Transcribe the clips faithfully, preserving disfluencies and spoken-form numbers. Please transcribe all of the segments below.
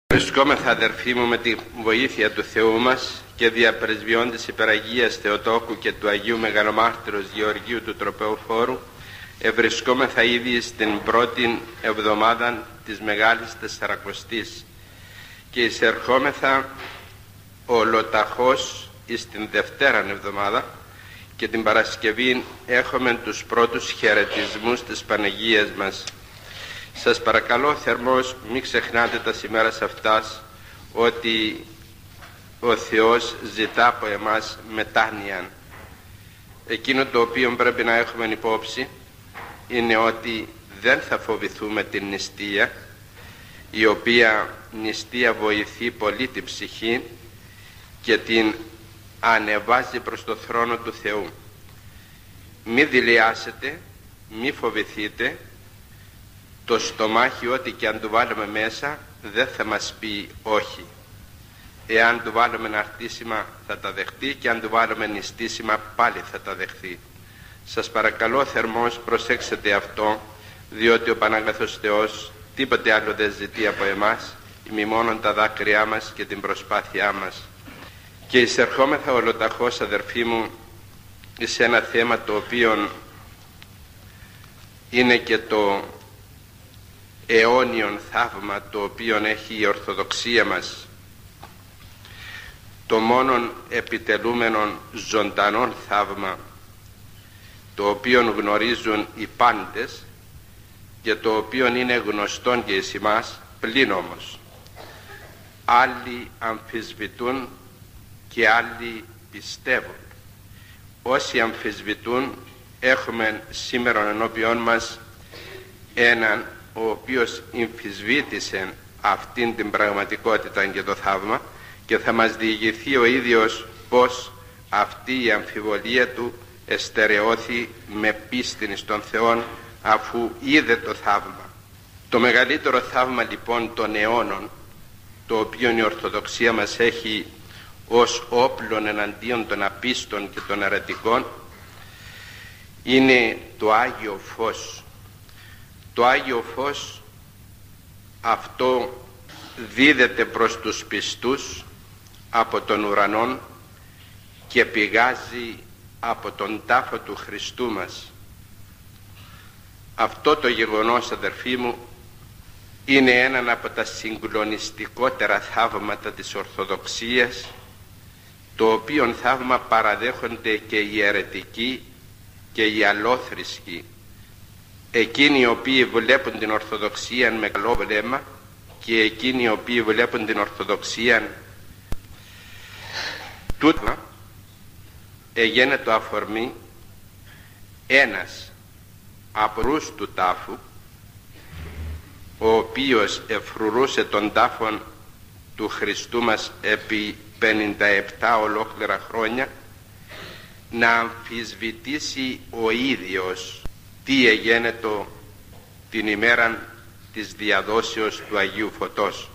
Βρισκόμεθα, αδερφοί μου, με τη βοήθεια του Θεού μας και διαπρεσβειών της Υπεραγίας Θεοτόκου και του Αγίου Μεγαλομάρτυρος Γεωργίου του Τροπεοφόρου, ευρισκόμεθα ήδη στην πρώτη εβδομάδα της Μεγάλης Τεσσαρακοστής και εισερχόμεθα ολοταχώς εις την Δευτέραν εβδομάδα, και την Παρασκευή έχουμε τους πρώτους χαιρετισμούς της Παναγίας μας. Σας παρακαλώ θερμώς, μην ξεχνάτε τα σημέρας αυτάς ότι ο Θεός ζητά από εμάς μετάνοια. Εκείνο το οποίο πρέπει να έχουμε υπόψη είναι ότι δεν θα φοβηθούμε την νηστεία, η οποία νηστεία βοηθεί πολύ την ψυχή και την ανεβάζει προς το θρόνο του Θεού. Μη δειλιάσετε, μη φοβηθείτε. Το στομάχι, ό,τι και αν του βάλουμε μέσα, δεν θα μας πει όχι. Εάν του βάλουμε ναρτίσιμα θα τα δεχτεί, και αν του βάλουμε νηστίσιμα πάλι θα τα δεχτεί. Σας παρακαλώ θερμώς, προσέξτε αυτό, διότι ο Πανάγαθος Θεός τίποτε άλλο δεν ζητεί από εμάς, ημί μόνον τα δάκρυά μας και την προσπάθειά μας. Και εισερχόμεθα ολοταχώς, αδερφοί μου, σε ένα θέμα το οποίο είναι και το αιώνιον θαύμα το οποίο έχει η Ορθοδοξία μας, το μόνον επιτελούμενον ζωντανόν θαύμα, το οποίο γνωρίζουν οι πάντες και το οποίο είναι γνωστόν και εις εμάς, πλην όμως άλλοι αμφισβητούν και άλλοι πιστεύουν. Όσοι αμφισβητούν, έχουμε σήμερα ενώπιόν μας έναν ο οποίος αμφισβήτησε αυτήν την πραγματικότητα και το θαύμα, και θα μας διηγηθεί ο ίδιος πως αυτή η αμφιβολία του εστερεώθη με πίστην στον Θεό, αφού είδε το θαύμα. Το μεγαλύτερο θαύμα λοιπόν των αιώνων, το οποίο η Ορθοδοξία μας έχει ως όπλον εναντίον των απίστων και των αιρετικών, είναι το Άγιο Φως. Το Άγιο Φως αυτό δίδεται προς τους πιστούς από τον ουρανό και πηγάζει από τον τάφο του Χριστού μας. Αυτό το γεγονός, αδερφοί μου, είναι ένα από τα συγκλονιστικότερα θαύματα της Ορθοδοξίας, το οποίο θαύμα παραδέχονται και οι αιρετικοί και οι αλλόθρησκοι, εκείνοι οι οποίοι βλέπουν την Ορθοδοξία με καλό βλέμμα και εκείνοι οι οποίοι βλέπουν την Ορθοδοξία. Τούτο έγινε το αφορμή ένας απρούς του τάφου, ο οποίος εφρουρούσε τον τάφον του Χριστού μας επί πενήντα επτά ολόκληρα χρόνια, να αμφισβητήσει ο ίδιος τι εγένετο την ημέρα της διαδόσεως του Αγίου Φωτός.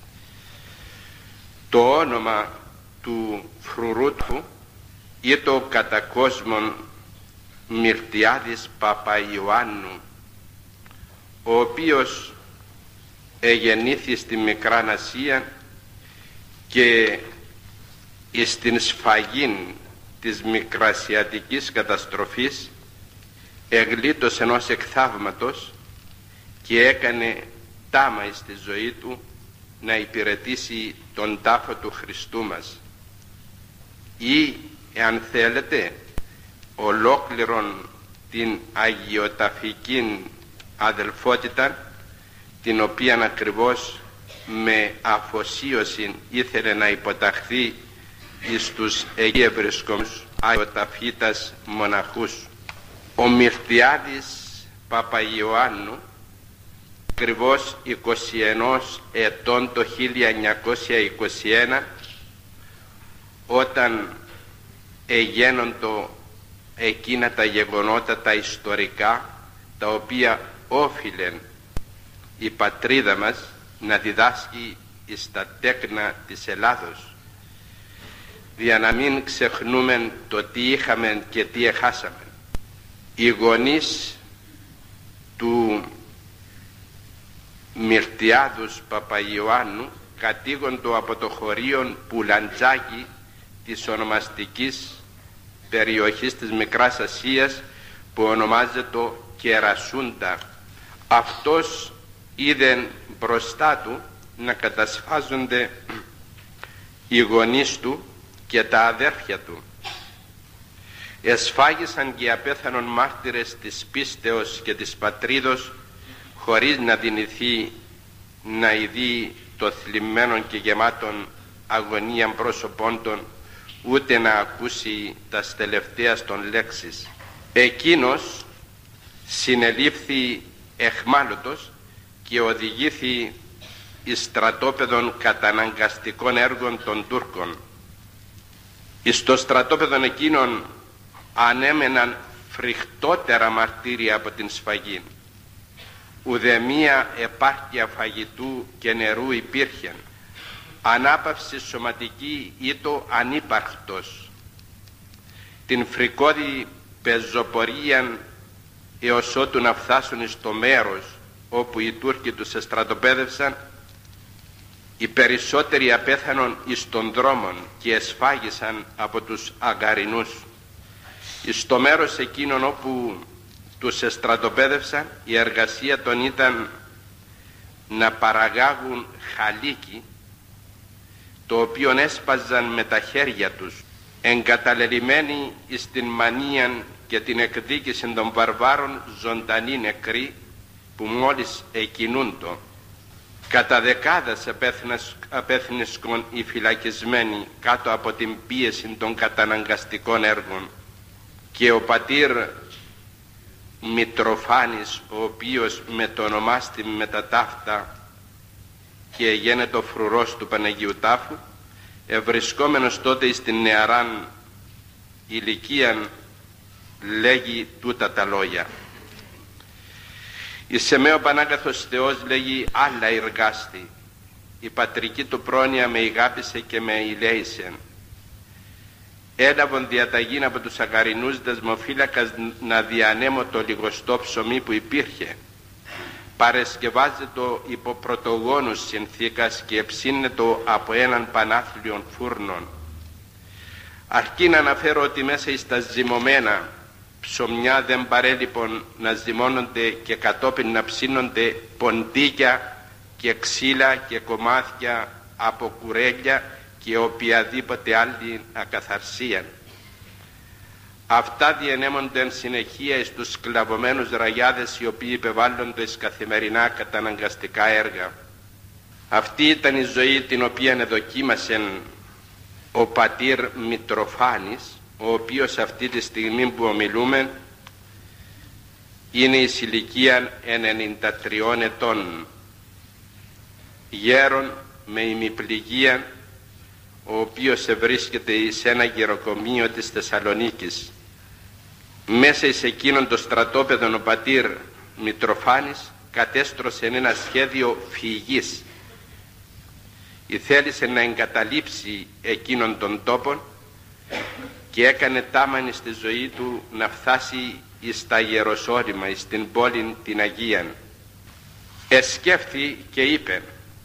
Το όνομα του φρουρού του ή το κατά κόσμον Μυρτιάδης Παπαϊωάννου, ο οποίος εγεννήθη στη Μικράν Ασία και στην σφαγή της μικρασιατικής καταστροφής εγλίτωσε ενός εκθαύματος και έκανε τάμα στη ζωή του να υπηρετήσει τον τάφο του Χριστού μας, ή εάν θέλετε ολόκληρον την αγιοταφική αδελφότητα, την οποία ακριβώς με αφοσίωση ήθελε να υποταχθεί εις τους εκεί ευρισκόμενους αγιοταφήτας μοναχούς. Ο Μυρτιάδης Παπαϊωάννου, ακριβώς είκοσι ένα ετών το χίλια εννιακόσια είκοσι ένα, όταν εγένοντο εκείνα τα γεγονότα τα ιστορικά, τα οποία όφιλεν η πατρίδα μας να διδάσκει στα τέκνα της Ελλάδος, για να μην ξεχνούμε το τι είχαμε και τι εχάσαμε. Οι γονείς του Μυρτιάδους Παπαϊωάννου κατήγοντο από το χωρίον Πουλαντζάκη της ονομαστικής περιοχής της Μικράς Ασίας που ονομάζεται Κερασούντα. Αυτός είδε μπροστά του να κατασφάζονται οι γονείς του και τα αδέρφια του. Εσφάγισαν και οι απέθανον μάρτυρες της πίστεως και της πατρίδος, χωρίς να δυνηθεί να ειδεί το θλιμμένον και γεμάτον αγωνίαν πρόσωπον των, ούτε να ακούσει τα τελευταίας των λέξεις. Εκείνος συνελήφθη εχμάλωτος και οδηγήθη εις στρατόπεδων καταναγκαστικών έργων των Τούρκων. Εις το στρατόπεδον εκείνον ανέμεναν φρικτότερα μαρτύρια από την σφαγή. Ουδεμία επάρκεια φαγητού και νερού υπήρχε. Ανάπαυση σωματική ήτο ανύπαρκτος. Την φρικώδη πεζοπορία έως ότου να φτάσουν στο μέρος όπου οι Τούρκοι τους εστρατοπέδευσαν, οι περισσότεροι απέθανον εις των δρόμων και εσφάγισαν από τους Αγκαρινούς. Εις το μέρος εκείνον όπου τους εστρατοπέδευσαν, η εργασία των ήταν να παραγάγουν χαλίκι, το οποίο έσπαζαν με τα χέρια τους, εγκαταλελειμμένοι εις την μανία και την εκδίκηση των βαρβάρων ζωντανοί νεκροί που μόλις εκκινούντο. Κατά δεκάδες απέθνισκον οι φυλακισμένοι κάτω από την πίεση των καταναγκαστικών έργων, και ο πατήρ Μητροφάνης, ο οποίος μετονομάστη με τα ταύτα και γένετο φρουρός του Παναγίου Τάφου, ευρισκόμενος τότε στην νεαράν ηλικίαν, λέγει τούτα τα λόγια. «Εις εμέ ο Πανάγαθος Θεός, λέγει, άλλα εργάστη. Η πατρική του πρόνοια με ηγάπησε και με ηλέησε. Έλαβον διαταγήν από τους Αγκαρινούς δεσμοφύλακας να διανέμω το λιγοστό ψωμί που υπήρχε. Παρεσκευάζεται υπό πρωτογόνους συνθήκας και εψύνετο από έναν πανάθλιον φούρνον. Αρκεί να αναφέρω ότι μέσα εις τα ζυμωμένα ψωμιά δεν παρέλειπον να ζυμώνονται και κατόπιν να ψήνονται ποντίκια και ξύλα και κομμάτια από κουρέλια και οποιαδήποτε άλλη ακαθαρσία. Αυτά διενέμονται εν συνεχεία εις τους σκλαβωμένους ραγιάδες, οι οποίοι υπεβάλλονται εις καθημερινά καταναγκαστικά έργα. Αυτή ήταν η ζωή την οποία εδοκίμασε ο πατήρ Μητροφάνης, ο οποίος αυτή τη στιγμή που ομιλούμε είναι εις ηλικίαν ενενήντα τριών ετών, γέρον με ημιπληγία, ο οποίος ευρίσκεται σε ένα γεροκομείο της Θεσσαλονίκης. Μέσα εις εκείνον το στρατόπεδο ο πατήρ Μητροφάνης κατέστρωσε ένα σχέδιο φυγής. Ήθελησε να εγκαταλείψει εκείνον τον τόπο και έκανε τάμανη στη ζωή του να φτάσει εις τα Ιεροσόλυμα, εις την πόλη την Αγία. Εσκέφθη και είπε,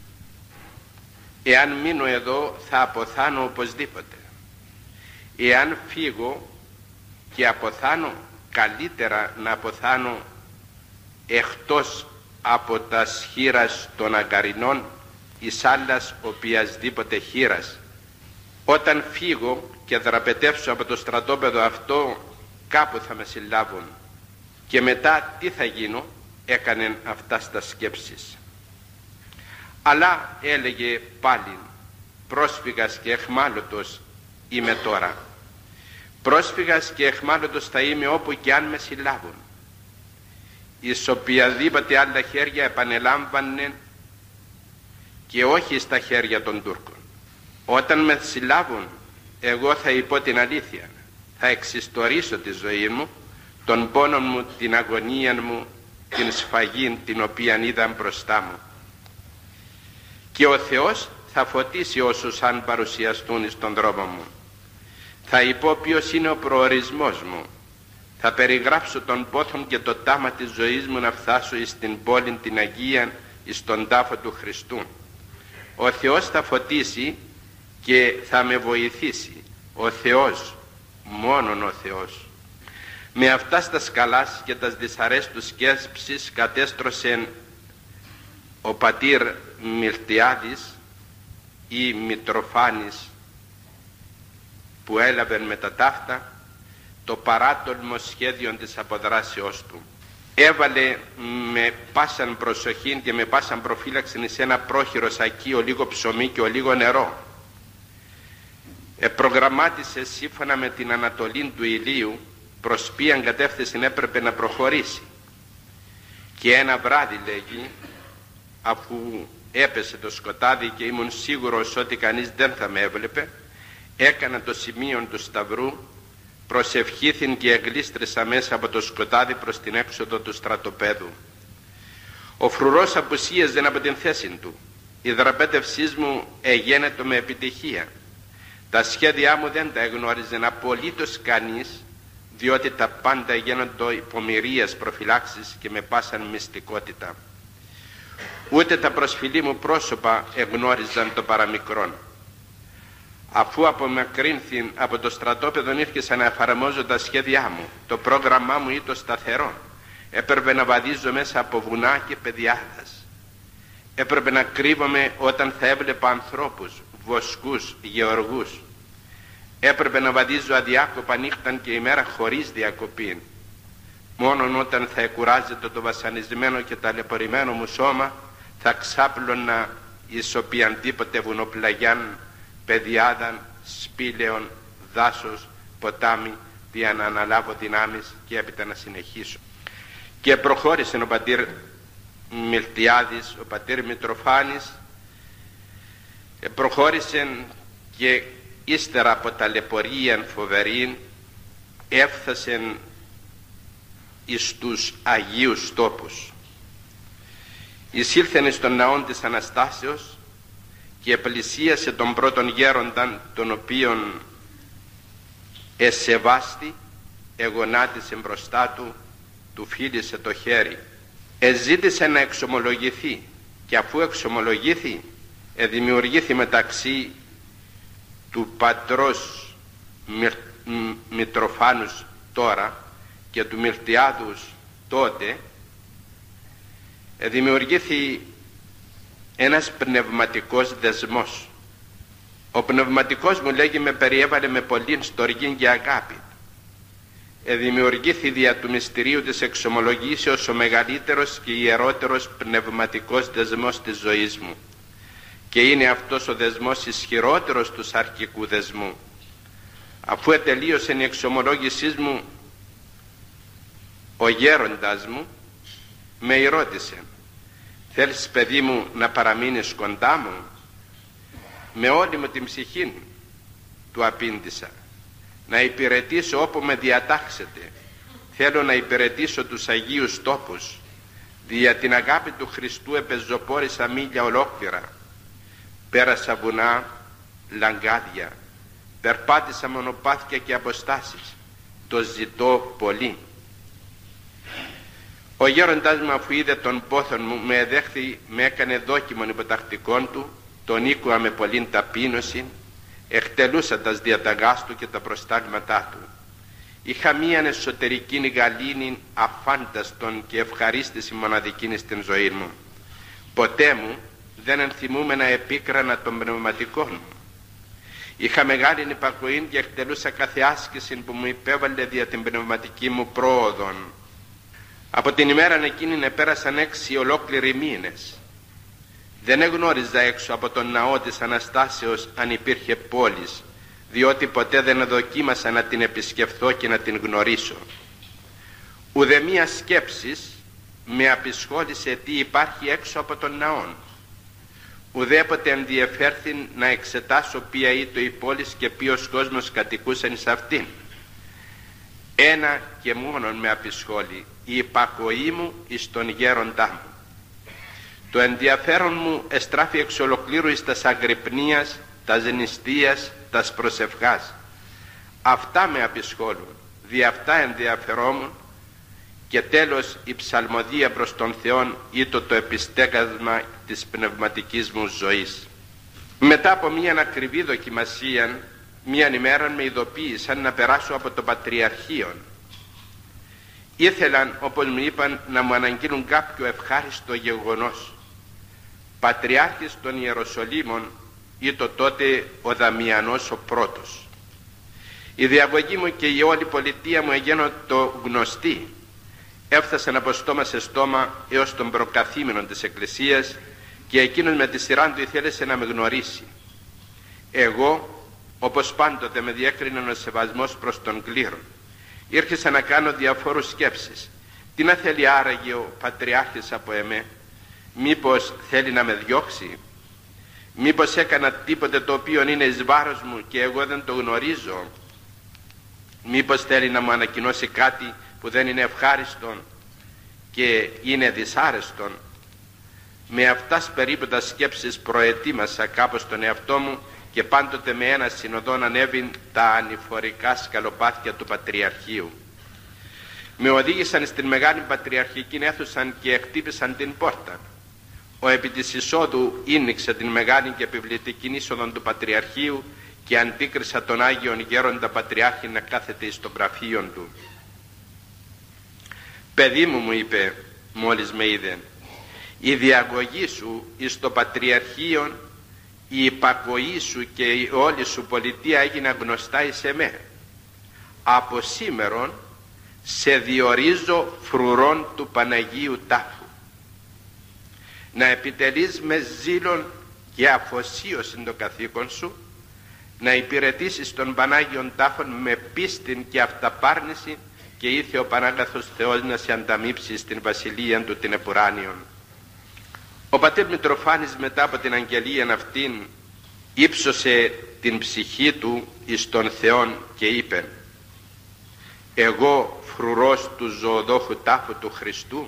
εάν μείνω εδώ θα αποθάνω οπωσδήποτε. Εάν φύγω και αποθάνω, καλύτερα να αποθάνω εκτός από τα χείρας των Αγκαρινών εις άλλας οποιασδήποτε χείρας. Όταν φύγω και δραπετεύσω από το στρατόπεδο αυτό, κάπου θα με συλλάβουν. Και μετά τι θα γίνω? Έκανε αυτά στα σκέψεις. Αλλά έλεγε πάλι, πρόσφυγας και εχμάλωτος είμαι τώρα. Πρόσφυγας και εχμάλωτος θα είμαι όπου και αν με συλλάβουν. Εις οποιαδήποτε άλλα χέρια επανελάμβανε και όχι στα χέρια των Τούρκων. Όταν με συλλάβουν, εγώ θα υπώ την αλήθεια. Θα εξιστορήσω τη ζωή μου, τον πόνο μου, την αγωνία μου, την σφαγή την οποία είδα μπροστά μου. Και ο Θεός θα φωτίσει όσους αν παρουσιαστούν στον δρόμο μου. Θα υπώ ποιος είναι ο προορισμός μου. Θα περιγράψω τον πόθον και το τάμα της ζωής μου να φτάσω εις την πόλη την Αγία, εις τον τάφο του Χριστού. ο Θεός θα φωτίσει και θα με βοηθήσει. Ο Θεός, μόνον ο Θεός. Με αυτά στα σκαλάς και τας δυσαρέστους σκέψεις κατέστρωσεν ο πατήρ Μιλτιάδης ή Μητροφάνης, που έλαβε με τα ταύτα το παράτολμο σχέδιο της αποδράσεώς του. Έβαλε με πάσαν προσοχή και με πάσαν προφύλαξη σε ένα πρόχειρο σακί ο λίγο ψωμί και ο λίγο νερό. Επρογραμμάτισε σύμφωνα με την ανατολή του ηλίου προς ποιαν κατεύθυνση έπρεπε να προχωρήσει. Και ένα βράδυ, λέγει, αφού έπεσε το σκοτάδι και ήμουν σίγουρος ότι κανείς δεν θα με έβλεπε, έκανα το σημείο του σταυρού, προσευχήθην και εγλίστρησα μέσα από το σκοτάδι προς την έξοδο του στρατοπέδου. Ο φρουρός απουσίαζε από την θέση του. Η δραπέτευσή μου εγένετο με επιτυχία. Τα σχέδιά μου δεν τα εγνώριζε απολύτως κανείς, διότι τα πάντα γίνονται υπομοιρίας προφυλάξεις και με πάσαν μυστικότητα. Ούτε τα προσφυλή μου πρόσωπα εγνώριζαν το παραμικρόν. Αφού απομακρύνθην από το στρατόπεδο, ήρχεσα να εφαρμόζω τα σχέδιά μου. Το πρόγραμμά μου ήταν σταθερό. Έπρεπε να βαδίζω μέσα από βουνά και πεδιάδας. Έπρεπε να κρύβομαι όταν θα έβλεπα ανθρώπους, βοσκούς, γεωργούς. Έπρεπε να βαδίζω αδιάκοπα νύχταν και ημέρα χωρίς διακοπή. Μόνον όταν θα εκουράζεται το βασανισμένο και ταλαιπωρημένο μου σώμα, θα ξάπλωνα εις οποιανδήποτε βουνοπλαγιάν, πεδιάδαν, σπήλαιον, δάσος, ποτάμι, για να αναλάβω δυνάμεις και έπειτα να συνεχίσω. Και προχώρησε ο πατήρ Μιλτιάδης, ο πατήρ Μητροφάνης, προχώρησε και ύστερα από ταλαιπωρία φοβερή έφτασε εις τους Αγίους τόπους. Εισήλθεν στον ναόν της Αναστάσεως και πλησίασε τον πρώτον γέρονταν, τον οποίον εσεβάστη, εγονάτισε μπροστά του, του φίλησε το χέρι. Εζήτησε να εξομολογηθεί και αφού εξομολογήθη, εδημιουργήθη μεταξύ του πατρός Μυρ, Μητροφάνους τώρα και του Μιλτιάδους τότε, δημιουργήθη ένας πνευματικός δεσμός. Ο πνευματικός μου, λέγει, με περιέβαλε με πολλήν στοργήν και αγάπη. Δημιουργήθη δια του μυστηρίου της εξομολογήσεως ο μεγαλύτερος και ιερότερος πνευματικός δεσμός της ζωής μου, και είναι αυτός ο δεσμός ισχυρότερος του σαρκικού δεσμού. Αφού ετελείωσε η εξομολόγησή μου, ο γέροντας μου με ρώτησε, θέλεις, παιδί μου, να παραμείνεις κοντά μου? Με όλη μου την ψυχή του απήντησα, να υπηρετήσω όπου με διατάξετε. Θέλω να υπηρετήσω τους Αγίους τόπους. Δια την αγάπη του Χριστού επεζοπόρισα μίλια ολόκληρα. Πέρασα βουνά, λαγκάδια, περπάτησα μονοπάτια και αποστάσεις. Το ζητώ πολύ. Ο γέροντας μου, αφού είδε τον πόθον μου, με εδέχθη, με έκανε δόκιμον υποτακτικών του, τον οίκουα με πολλήν ταπείνωση, εκτελούσα τας διαταγάς του και τα προστάγματά του. Είχα μίαν εσωτερική γαλήνη αφάνταστον και ευχαρίστηση μοναδική στην ζωή μου. Ποτέ μου δεν ενθυμούμενα επίκρανα των πνευματικών μου. Είχα μεγάλη υπακοή και εκτελούσα κάθε άσκηση που μου υπέβαλε δια την πνευματική μου πρόοδον. Από την ημέρα εκείνη επέρασαν έξι ολόκληροι μήνες. Δεν εγνώριζα έξω από τον ναό της Αναστάσεως αν υπήρχε πόλης, διότι ποτέ δεν δοκίμασα να την επισκεφθώ και να την γνωρίσω. Ουδεμία σκέψης με απεισχόλησε τι υπάρχει έξω από τον ναόν. Ουδέποτε ενδιεφέρθην να εξετάσω ποια ήταν η πόλη και ποιος κόσμος κατοικούσαν σε αυτήν. Ένα και μόνον με απεισχόλη, η υπακοή μου εις τον γέροντά μου. Το ενδιαφέρον μου εστράφει εξ ολοκλήρου εις τας αγρυπνίας, τας νηστείας, τας προσευχάς. Αυτά με απεισχόλουν, δι' αυτά ενδιαφερόμουν, και τέλος η ψαλμοδία προς τον Θεόν ήτο το επιστέγασμα της πνευματικής μου ζωής. Μετά από μια ακριβή δοκιμασία, μια ημέρα με ειδοποίησαν να περάσω από το Πατριαρχείο. Ήθελαν, όπως μου είπαν, να μου αναγγείλουν κάποιο ευχάριστο γεγονός. Πατριάρχης των Ιεροσολύμων ή το τότε ο Δαμιανός ο πρώτος. Η διαγωγή μου και η όλη πολιτεία μου εγένω το γνωστή. Έφτασαν από στόμα σε στόμα έως τον προκαθήμενο της Εκκλησίας και εκείνος με τη σειρά του ήθελε να με γνωρίσει. Εγώ, όπως πάντοτε με διέκρινε ο σεβασμός προς τον κλήρο, ήρχισα να κάνω διαφόρους σκέψεις. Τι να θέλει άραγε ο Πατριάρχης από εμέ? Μήπως θέλει να με διώξει? Μήπως έκανα τίποτε το οποίο είναι εις βάρος μου και εγώ δεν το γνωρίζω? Μήπως θέλει να μου ανακοινώσει κάτι που δεν είναι ευχάριστον και είναι δυσάρεστον? Με αυτάς περίπου τα σκέψεις προετοίμασα κάπως τον εαυτό μου και πάντοτε με ένα συνοδόν ανέβην τα ανηφορικά σκαλοπάτια του Πατριαρχείου. Με οδήγησαν στην μεγάλη πατριαρχική αίθουσα και χτύπησαν την πόρτα. Ο επί της εισόδου ίνιξε την μεγάλη και επιβλητική είσοδο του Πατριαρχείου και αντίκρισα τον Άγιον Γέροντα Πατριάρχη να κάθεται εις το γραφείο του. «Παιδί μου», μου είπε μόλις με είδε, «η διαγωγή σου εις το Πατριαρχείο, η υπακοή σου και η όλη σου πολιτεία έγινα γνωστά εις εμέ. Από σήμερον σε διορίζω φρουρών του Παναγίου Τάφου. Να επιτελείς με ζήλον και αφοσίωση το καθήκον σου, να υπηρετήσεις τον Πανάγιον Τάφον με πίστην και αυταπάρνηση και ήθε ο Πανάγαθος Θεός να σε ανταμείψει στην βασιλεία του την επουράνιον». Ο πατήρ Μητροφάνης μετά από την αγγελία αυτήν ύψωσε την ψυχή του εις τον Θεόν και είπε: «Εγώ φρουρός του ζωοδόχου τάφου του Χριστού,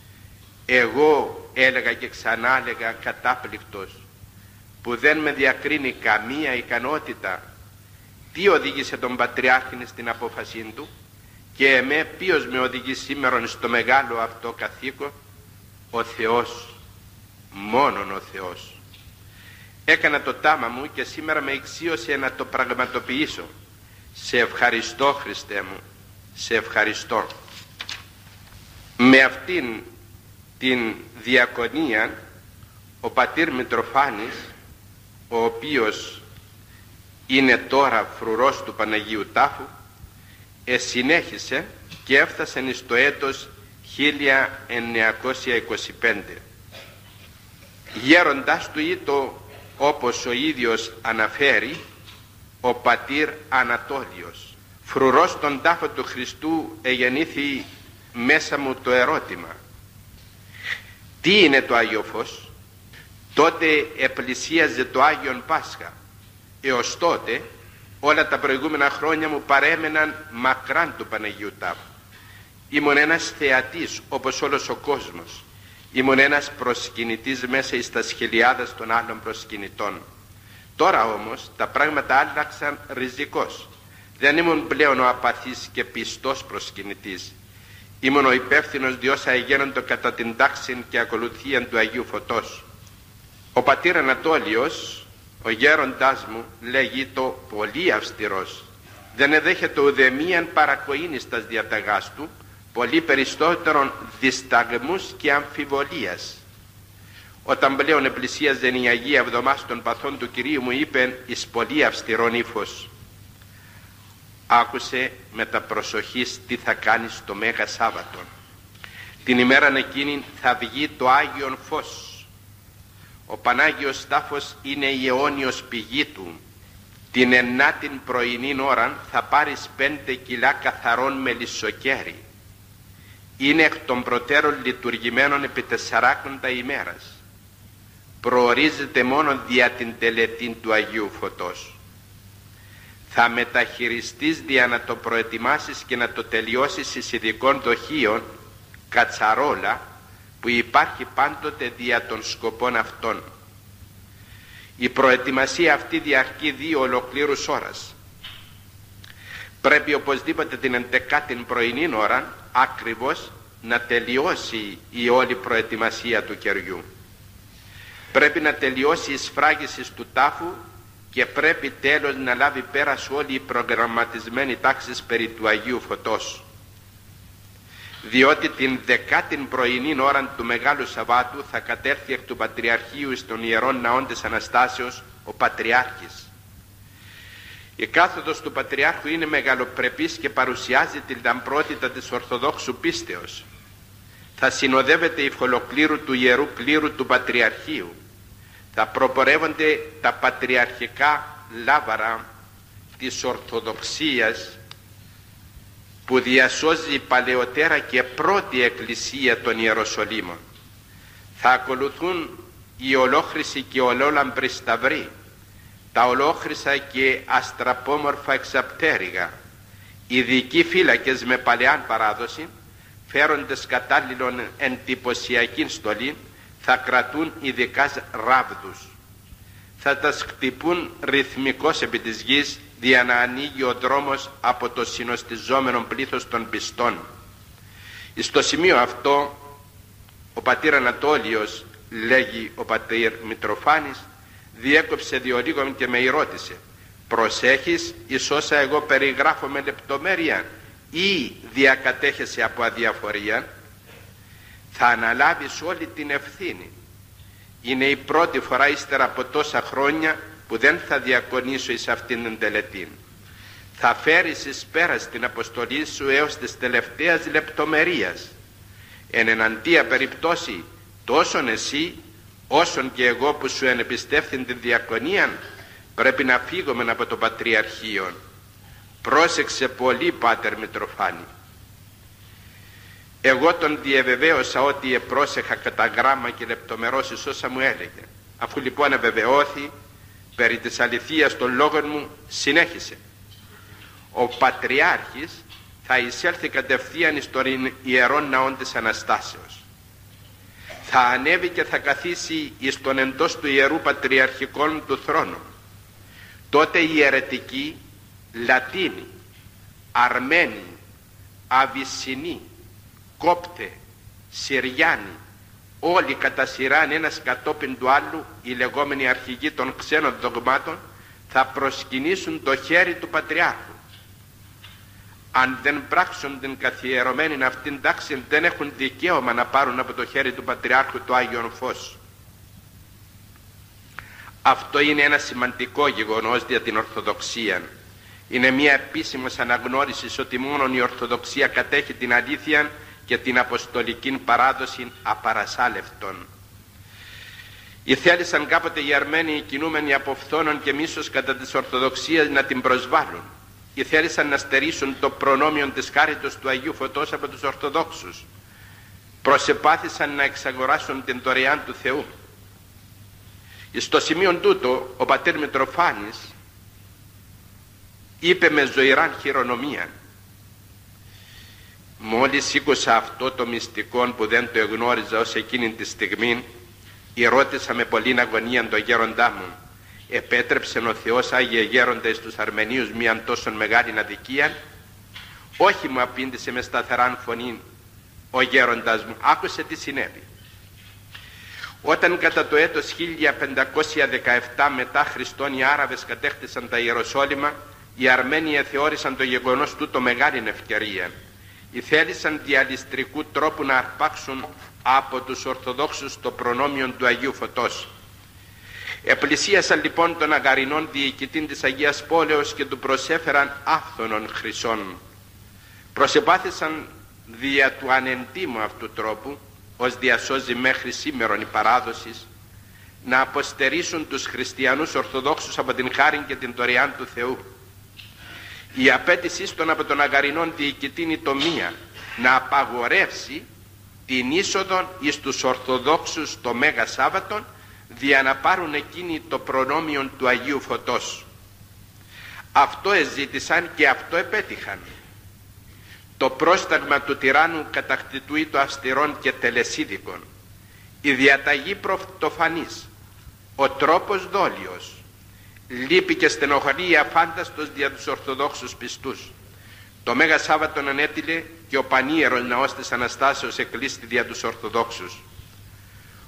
εγώ έλεγα και ξανά έλεγα κατάπληκτος, που δεν με διακρίνει καμία ικανότητα, τι οδήγησε τον Πατριάρχη στην απόφασή του και εμέ ποιος με οδηγεί σήμερα στο μεγάλο αυτό καθήκον? Ο Θεός, μόνον ο Θεός. Έκανα το τάμα μου και σήμερα με εξίωσε να το πραγματοποιήσω. Σε ευχαριστώ, Χριστέ μου, σε ευχαριστώ». Με αυτήν την διακονία ο πατήρ Μητροφάνης, ο οποίος είναι τώρα φρουρός του Παναγίου Τάφου, συνέχισε και έφτασε στο έτος χίλια εννιακόσια είκοσι πέντε. Γέροντάς του ήτο, όπως ο ίδιος αναφέρει, ο πατήρ Ανατόλιος. Φρουρός τον τάφο του Χριστού εγεννήθη μέσα μου το ερώτημα: τι είναι το Άγιο Φως? Τότε επλησίαζε το Άγιον Πάσχα. Έως τότε όλα τα προηγούμενα χρόνια μου παρέμεναν μακράν του Παναγίου Τάφου. Ήμουν ένας θεατής όπως όλος ο κόσμος. Ήμουν ένας προσκυνητής μέσα εις τα σχελιάδας των άλλων προσκυνητών. Τώρα όμως τα πράγματα άλλαξαν ριζικώς. Δεν ήμουν πλέον ο απαθής και πιστός προσκυνητής. Ήμουν ο υπεύθυνος διόσα εγένοντο κατά την τάξη και ακολουθία του Αγίου Φωτός. Ο πατήρ Ανατόλιος, ο γέροντάς μου, λέγει το πολύ αυστηρός. Δεν εδέχεται ουδεμίαν παρακοήν στα διαταγάς του, πολύ περισσότερον δισταγμούς και αμφιβολίας. Όταν πλέον επλησίαζε η Αγία Εβδομάδα των παθών του Κυρίου, μου είπε εις πολύ αυστηρόν ύφος: «Άκουσε με τα προσοχής τι θα κάνεις το Μέγα Σάββατον. Την ημέραν εκείνη θα βγει το Άγιον Φως. Ο Πανάγιος Τάφος είναι η αιώνιος πηγή του. Την ενάτην πρωινήν ώραν θα πάρεις πέντε κιλά καθαρόν μελισσοκέρι. Είναι εκ των προτέρων λειτουργημένων επί τεσσαράκοντα ημέρας. Προορίζεται μόνο δια την τελετή του Αγίου Φωτός. Θα μεταχειριστείς δια να το προετοιμάσεις και να το τελειώσεις εις ειδικών δοχείων, κατσαρόλα, που υπάρχει πάντοτε δια των σκοπών αυτών. Η προετοιμασία αυτή διαρκεί δύο ολοκλήρους ώρας. Πρέπει οπωσδήποτε την εντεκάτην πρωινήν ώρα ακριβώς να τελειώσει η όλη προετοιμασία του κεριού. Πρέπει να τελειώσει η σφράγιση του τάφου και πρέπει τέλος να λάβει πέρας όλη η προγραμματισμένη τάξη περί του Αγίου Φωτός. Διότι την δεκάτη πρωινή ώρα του Μεγάλου Σαββάτου θα κατέρθει εκ του Πατριαρχείου στον Ιερόν Ναόν της Αναστάσεως ο Πατριάρχης. Η κάθοδος του Πατριάρχου είναι μεγαλοπρεπής και παρουσιάζει την λαμπρότητα της Ορθοδόξου πίστεως. Θα συνοδεύεται η ευχολοκλήρου του Ιερού Κλήρου του Πατριαρχείου. Θα προπορεύονται τα πατριαρχικά λάβαρα της Ορθοδοξίας που διασώζει η παλαιότερα και πρώτη εκκλησία των Ιεροσολύμων. Θα ακολουθούν οι ολόχρυσοι και ολόλαμπροι σταυροί, τα ολόχρυσα και αστραπόμορφα εξαπτέρυγα, ειδικοί φύλακες με παλαιάν παράδοση, φέροντες κατάλληλον εντυπωσιακήν στολή, θα κρατούν ειδικά ράβδους. Θα τα χτυπούν ρυθμικώς επί της γης, δια να ανοίγει ο δρόμος από το συνοστιζόμενο πλήθος των πιστών. Στο σημείο αυτό ο πατήρ Ανατόλιος, λέγει ο πατήρ Μητροφάνης, διέκοψε διολίγον και με ρώτησε: προσέχεις εις όσα εγώ περιγράφω με λεπτομέρεια ή διακατέχεσαι από αδιαφορία? Θα αναλάβεις όλη την ευθύνη. Είναι η πρώτη φορά ύστερα από τόσα χρόνια που δεν θα διακονήσω εις αυτήν την τελετή. Θα φέρεις εις πέρας την αποστολή σου έως της τελευταίας λεπτομερίας. Εν εναντία περιπτώσει τόσον εσύ όσον και εγώ που σου ενεπιστεύθην την διακονία πρέπει να φύγουμε από το Πατριαρχείο. Πρόσεξε πολύ, πάτερ Μητροφάνη. Εγώ τον διεβεβαίωσα ότι επρόσεχα κατά γράμμα και λεπτομερώς εις όσα μου έλεγε. Αφού λοιπόν εβεβαιώθη περί της αληθείας των λόγων μου, συνέχισε: ο Πατριάρχης θα εισέλθει κατευθείαν εις τον Ιερόν Ναόν της Αναστάσεως. Θα ανέβει και θα καθίσει εις τον εντός του Ιερού Πατριαρχικών του θρόνου. Τότε οι αιρετικοί, Λατίνοι, Αρμένοι, Αβυσσινοί, Κόπτε, Συριάνοι, όλοι κατά σειράν ένας κατόπιν του άλλου, οι λεγόμενοι αρχηγοί των ξένων δογμάτων, θα προσκυνήσουν το χέρι του Πατριάρχου. Αν δεν πράξουν την καθιερωμένη αυτήν τάξη, δεν έχουν δικαίωμα να πάρουν από το χέρι του Πατριάρχου το Άγιον Φως. Αυτό είναι ένα σημαντικό γεγονός για την Ορθοδοξία. Είναι μια επίσημος αναγνώριση ότι μόνο η Ορθοδοξία κατέχει την αλήθεια και την αποστολική παράδοση απαρασάλευτον. Ηθέλησαν κάποτε οι Αρμένοι, οι κινούμενοι από φθόνον και μίσος κατά της Ορθοδοξίας, να την προσβάλλουν. Ηθέλησαν να στερήσουν το προνόμιο της χάριτος του Αγίου Φωτός από τους Ορθοδόξους. Προσεπάθησαν να εξαγοράσουν την δωρεάν του Θεού. Στο σημείο τούτο ο πατήρ Μητροφάνης είπε με ζωηράν χειρονομία: μόλις ήκουσα αυτό το μυστικό που δεν το εγνώριζα ως εκείνη τη στιγμή, ρώτησα με πολλήν αγωνία τον γέροντά μου: επέτρεψε ο Θεός, Άγιε Γέροντα, εις τους Αρμενίους μίαν τόσο μεγάλη αδικία? Όχι, μου απήντησε με σταθεράν φωνή ο γέροντας μου. Άκουσε τι συνέβη. Όταν κατά το έτος χίλια πεντακόσια δεκαεπτά μετά Χριστόν οι Άραβες κατέχτησαν τα Ιεροσόλυμα, οι Αρμένοι θεώρησαν το γεγονός τούτο μεγάλη ευκαιρία. Ηθέλησαν διαλυστρικού τρόπου να αρπάξουν από τους Ορθοδόξους το προνόμιο του Αγίου Φωτός. Επλησίασαν λοιπόν τον Αγαρινόν διοικητή της Αγίας Πόλεως και του προσέφεραν άφθονων χρυσών. Προσεπάθησαν δια του ανεντίμου αυτού τρόπου, ως διασώζει μέχρι σήμερον η παράδοση, να αποστερήσουν τους χριστιανούς Ορθοδόξους από την χάριν και την δωρεάν του Θεού. Η απέτησή των από τον Αγαρινόν διοικητή είναι το μία, να απαγορεύσει την είσοδο εις τους Ορθοδόξους το Μέγα Σάββατον, δια να πάρουν εκείνοι το προνόμιο του Αγίου Φωτός. Αυτό εζήτησαν και αυτό επέτυχαν. Το πρόσταγμα του τυράννου κατακτητού ή το αυστηρών και τελεσίδικων, η διαταγή πρωτοφανής, ο τρόπος δόλιος, λύπη και στενοχωρία αφάνταστος δια τους Ορθοδόξους πιστούς. Το Μέγα Σάββατον ανέτειλε και ο πανίερος ναός της Αναστάσεως εκλείστη δια τους Ορθοδόξους.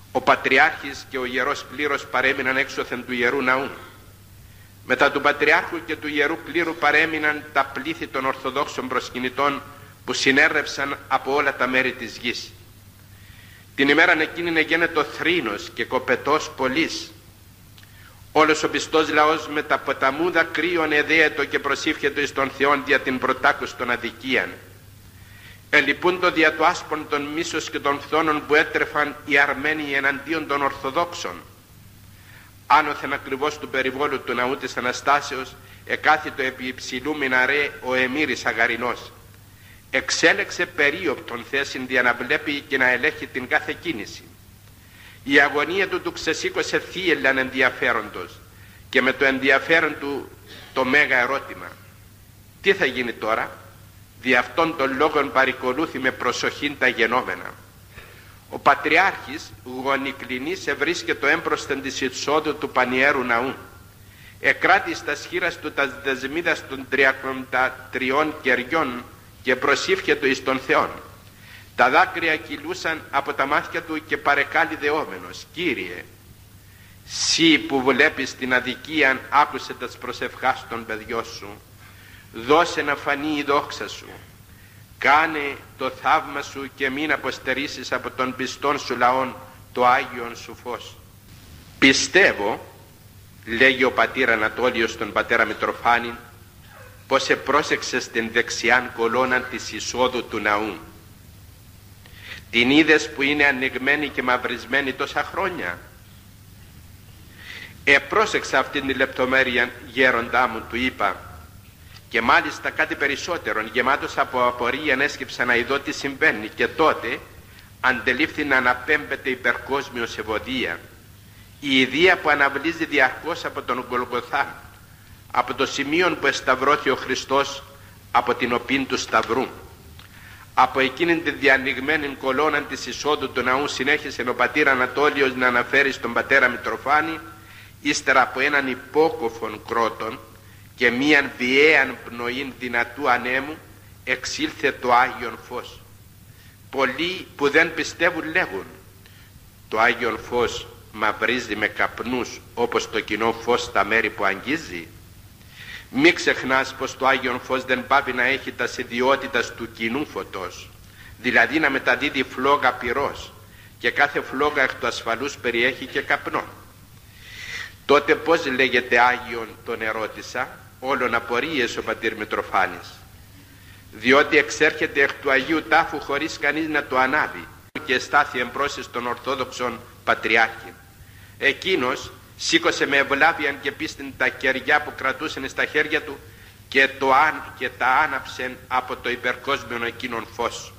Ο Πατριάρχης και ο Ιερός Κλήρος παρέμειναν έξωθεν του Ιερού Ναού. Μετά του Πατριάρχου και του Ιερού Κλήρου παρέμειναν τα πλήθη των Ορθοδόξων προσκυνητών που συνέρρευσαν από όλα τα μέρη της γης. Την ημέραν εκείνην εγένετο θρήνος και κοπετός πολλής. Όλος ο πιστός λαός με τα ποταμούδα κρύων εδέετο και προσήφιετο εις τον Θεόν δια την πρωτάκους των αδικίαν. Ελυπούντο δια το άσπον των μίσος και των φθόνων που έτρεφαν οι Αρμένοι εναντίον των Ορθοδόξων. Άνωθεν ακριβώς του περιβόλου του ναού της Αναστάσεως εκάθιτο επί υψηλού μιναρέ ο Εμμύρης Αγαρινός. Εξέλεξε περίοπτον θέσιν για να βλέπει και να ελέγχει την κάθε κίνηση. Η αγωνία του του ξεσήκωσε θύελλαν ενδιαφέροντος και με το ενδιαφέρον του το μέγα ερώτημα. Τι θα γίνει τώρα? Δι' αυτόν τον λόγον παρικολούθη με προσοχήν τα γενόμενα. Ο Πατριάρχης γονικλινής ευρίσκεται έμπροσθεν της εισόδου του Πανιέρου Ναού. Εκράτη στα σχήρας του τα δεσμίδας των τριακοντά τριών κεριών και προσήφιετο εις τον Θεόν. Τα δάκρυα κυλούσαν από τα μάτια του και παρεκάλει δεόμενος. Κύριε, σύ που βλέπεις την αδικία, άκουσε τας προσευχάς των παιδιών σου. Δώσε να φανεί η δόξα σου. Κάνε το θαύμα σου και μην αποστερήσεις από τον πιστόν σου λαόν το Άγιον σου φως. Πιστεύω, λέγει ο πατήρ Ανατόλιος στον πατέρα Μητροφάνη, πως επρόσεξες την δεξιάν κολόνα της εισόδου του ναού. Την είδες που είναι ανοιγμένη και μαυρισμένη τόσα χρόνια? Επρόσεξα αυτήν την λεπτομέρεια, γέροντά μου, του είπα, και μάλιστα κάτι περισσότερον, γεμάτος από απορία έσκυψα να ειδώ τι συμβαίνει, και τότε αντελήφθη να αναπέμπεται υπερκόσμιος ευωδία, η ιδία που αναβλύζει διαρκώς από τον Γολγοθά, από το σημείο που εσταυρώθη ο Χριστός από την οπήν του σταυρού. Από εκείνην τη διανοιγμένη κολόνα της εισόδου του ναού συνέχισε ο πατήρ Ανατόλιος να αναφέρει στον πατέρα Μητροφάνη, ύστερα από έναν υπόκοφον κρότον και μίαν βιαίαν πνοήν δυνατού ανέμου, εξήλθε το Άγιον Φως. Πολλοί που δεν πιστεύουν λέγουν, το Άγιον Φως μαυρίζει με καπνούς όπως το κοινό φως στα μέρη που αγγίζει. Μη ξεχνάς πως το Άγιον Φως δεν πάβει να έχει τα ιδιότητας του κοινού φωτός, δηλαδή να μεταδίδει φλόγα πυρός, και κάθε φλόγα εκ του ασφαλούς περιέχει και καπνό. Τότε πώς λέγεται Άγιον, τον ερώτησα, όλων απορίες ο πατήρ Μητροφάνης. Διότι εξέρχεται εκ του Αγίου Τάφου χωρίς κανείς να το ανάβει και στάθη εμπρόσις των Ορθόδοξων Πατριάρχη. Εκείνος σήκωσε με ευλάβεια και πίστην τα κεριά που κρατούσαν στα χέρια του και, το αν, και τα άναψεν από το υπερκόσμιο εκείνον φως.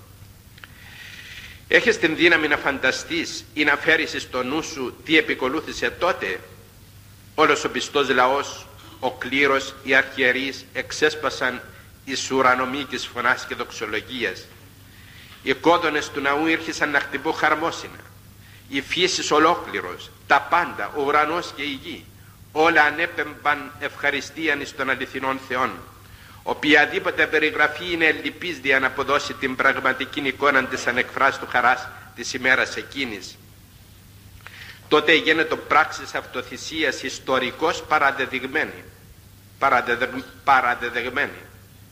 Έχεις την δύναμη να φανταστείς ή να φέρεις στο νου σου τι επικολούθησε τότε? Όλος ο πιστός λαός, ο κλήρος, οι αρχιερείς εξέσπασαν εις ουρανομίκης φωνάς και δοξολογίας. Οι κόδωνες του ναού ήρχισαν να χτυπούν χαρμόσυνα. Η φύσης ολόκληρος, τα πάντα, ο ουρανός και η γη, όλα ανέπεμπαν ευχαριστίαν εις των αληθινών Θεών. Οποιαδήποτε περιγραφή είναι ελλειπής δια να αποδώσει την πραγματική εικόνα της ανεκφράστου χαράς της ημέρας εκείνης. Τότε γίνεται πράξης αυτοθυσίας ιστορικός παραδεδειγμένη. παραδεδεγμένη.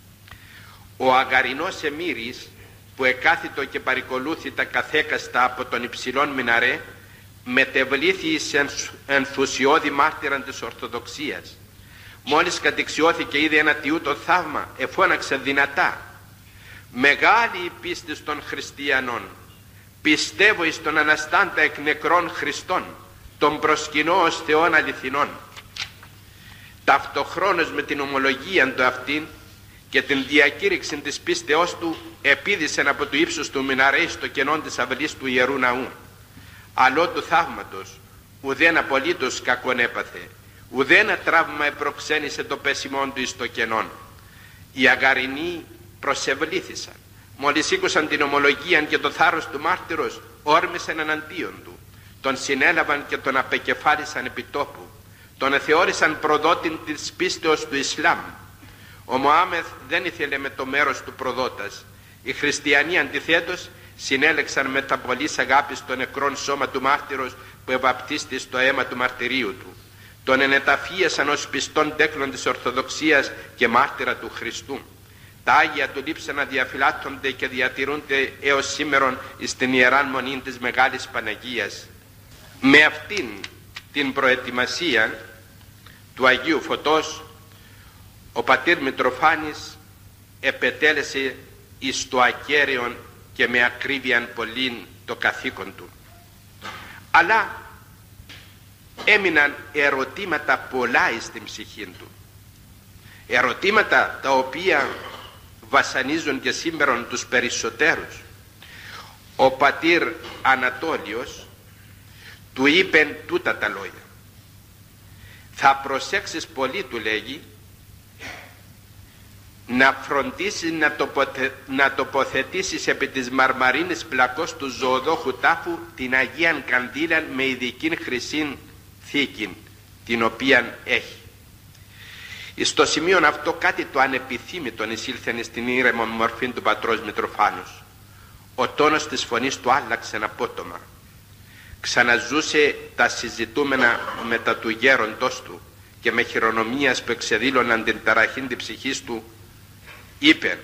Ο Αγαρινός Εμμύρης, που εκάθιτο και παρικολούθη τα καθέκαστα από τον υψηλόν μιναρέ, μετεβλήθη εις ενθουσιώδη μάρτυραν της Ορθοδοξίας. Μόλις κατηξιώθηκε είδε ένα τιούτο θαύμα, εφώναξε δυνατά, «Μεγάλη η πίστη των χριστιανών, πιστεύω εις τον αναστάντα εκ νεκρών Χριστών, τον προσκυνώ ως Θεόν αληθινών». Ταυτοχρόνως με την ομολογία του αυτήν και την διακήρυξη της πίστεώς του επίδησεν από το ύψος του μιναρέ στο κενόν της αυλής του Ιερού Ναού. Αλλό του θαύματος ουδέν απολύτως κακόν έπαθε, ουδέν τραύμα επροξένησε το πέσιμόν του εις το κενόν. Οι Αγαρινοί προσευλήθησαν, μόλις ήκουσαν την ομολογία και το θάρρος του μάρτυρος, όρμησαν εναντίον του, τον συνέλαβαν και τον απεκεφάλισαν επί τόπου, τον θεώρησαν προδότην της πίστεως του Ισλάμ. Ο Μωάμεθ δεν ήθελε με το μέρος του προδότας. Οι χριστιανοί αντιθέτως συνέλεξαν με τα πολλής αγάπης το νεκρόν σώμα του μάρτυρος που ευαπτίστη στο αίμα του μαρτυρίου του. Τον ενεταφίασαν ως πιστόν τέκνον της Ορθοδοξίας και μάρτυρα του Χριστού. Τα Άγια του λείψαν να διαφυλάττονται και διατηρούνται έως σήμερον στην Ιεράν Μονή της Μεγάλης Παναγίας. Με αυτήν την προετοιμασία του Αγίου Φωτός ο πατήρ Μητροφάνης επετέλεσε εις το ακέραιον και με ακρίβειαν πολλήν το καθήκον του. Αλλά έμειναν ερωτήματα πολλά εις την ψυχή του. Ερωτήματα τα οποία βασανίζουν και σήμερον τους περισσότερους. Ο πατήρ Ανατόλιος του είπεν τούτα τα λόγια. Θα προσέξεις πολύ, του λέγει, να φροντίσεις να, τοποθε, να τοποθετήσεις επί της μαρμαρίνης πλακός του ζωοδόχου τάφου την Αγίαν Κανδύλαν με ειδικήν χρυσήν θήκην, την οποίαν έχει. Στο σημείο αυτό κάτι το ανεπιθύμητον εισήλθεν στην ήρεμο μορφή του πατρός Μητροφάνους. Ο τόνος της φωνής του άλλαξε απότομα. Ξαναζούσε τα συζητούμενα μετά του γέροντος του και με χειρονομίας που εξεδήλωναν την ταραχήν της ψυχής του είπε: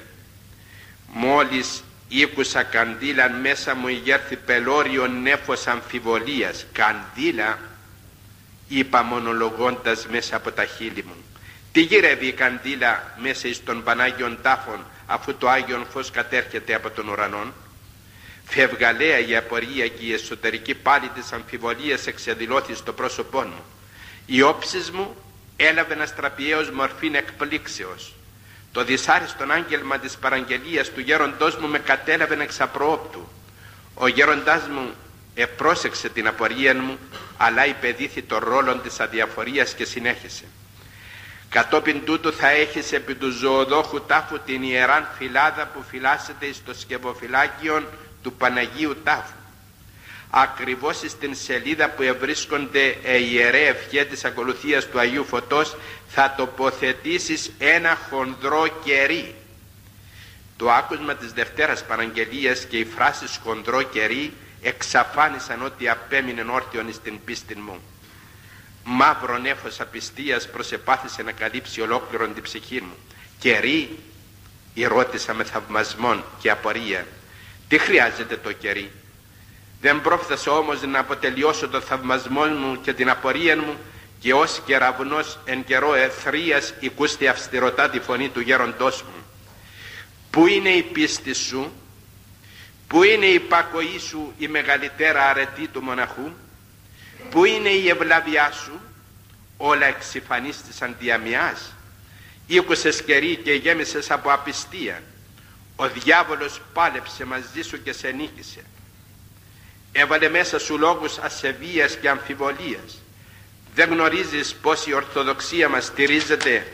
«Μόλις ήκουσα Κανδύλαν μέσα μου ηγέρθη πελώριο νέφος αμφιβολίας». Κανδύλα, είπα μονολογώντας μέσα από τα χείλη μου. Τι γυρεύει η Κανδύλα μέσα εις των Πανάγιων τάφων, αφού το Άγιον Φως κατέρχεται από τον ουρανόν? Φευγαλαία η απορία και η εσωτερική πάλι της αμφιβολίας εξεδηλώθη στο πρόσωπό μου. Οι όψεις μου έλαβε αστραπιαίος μορφήν εκπλήξεως. Το δυσάριστον άγγελμα της παραγγελίας του γέροντός μου με κατέλαβε εξ απροόπτου. Ο γέροντάς μου επρόσεξε την απορία μου, αλλά υπεδίθη το ρόλο της αδιαφορίας και συνέχισε: «Κατόπιν τούτου θα έχεις επί του ζωοδόχου τάφου την ιεράν φυλάδα που φυλάσσεται στο σκευοφυλάκιον του Παναγίου Τάφου. Ακριβώς στην σελίδα που ευρίσκονται οι ιερέ ευχέ της ακολουθίας του Αγίου Φωτός θα τοποθετήσεις ένα χονδρό κερί». Το άκουσμα της Δευτέρας Παραγγελίας και οι φράσεις χονδρό κερί εξαφάνισαν ότι απέμεινε όρθιον στην πίστη μου. Μαύρο νέφος απιστίας προσεπάθησε να καλύψει ολόκληρον την ψυχή μου. «Κερί?» ρώτησα με θαυμασμόν και απορία. «Τι χρειάζεται το κερί?» Δεν πρόφθασα όμως να αποτελειώσω το θαυμασμό μου και την απορία μου, και ως κεραυνός εν καιρό εθρίας οικούστη αυστηρωτά τη φωνή του γέροντός μου. «Πού είναι η πίστη σου? Πού είναι η υπακοή σου, η μεγαλύτερα αρετή του μοναχού? Πού είναι η ευλαβιά σου? Όλα εξυφανίστησαν διαμοιάς. Ήκουσες κερί και γέμισες από απιστία. Ο διάβολος πάλεψε μαζί σου και σε νίκησε. Έβαλε μέσα σου λόγους ασεβίας και αμφιβολίας. Δεν γνωρίζεις πως η Ορθοδοξία μας στηρίζεται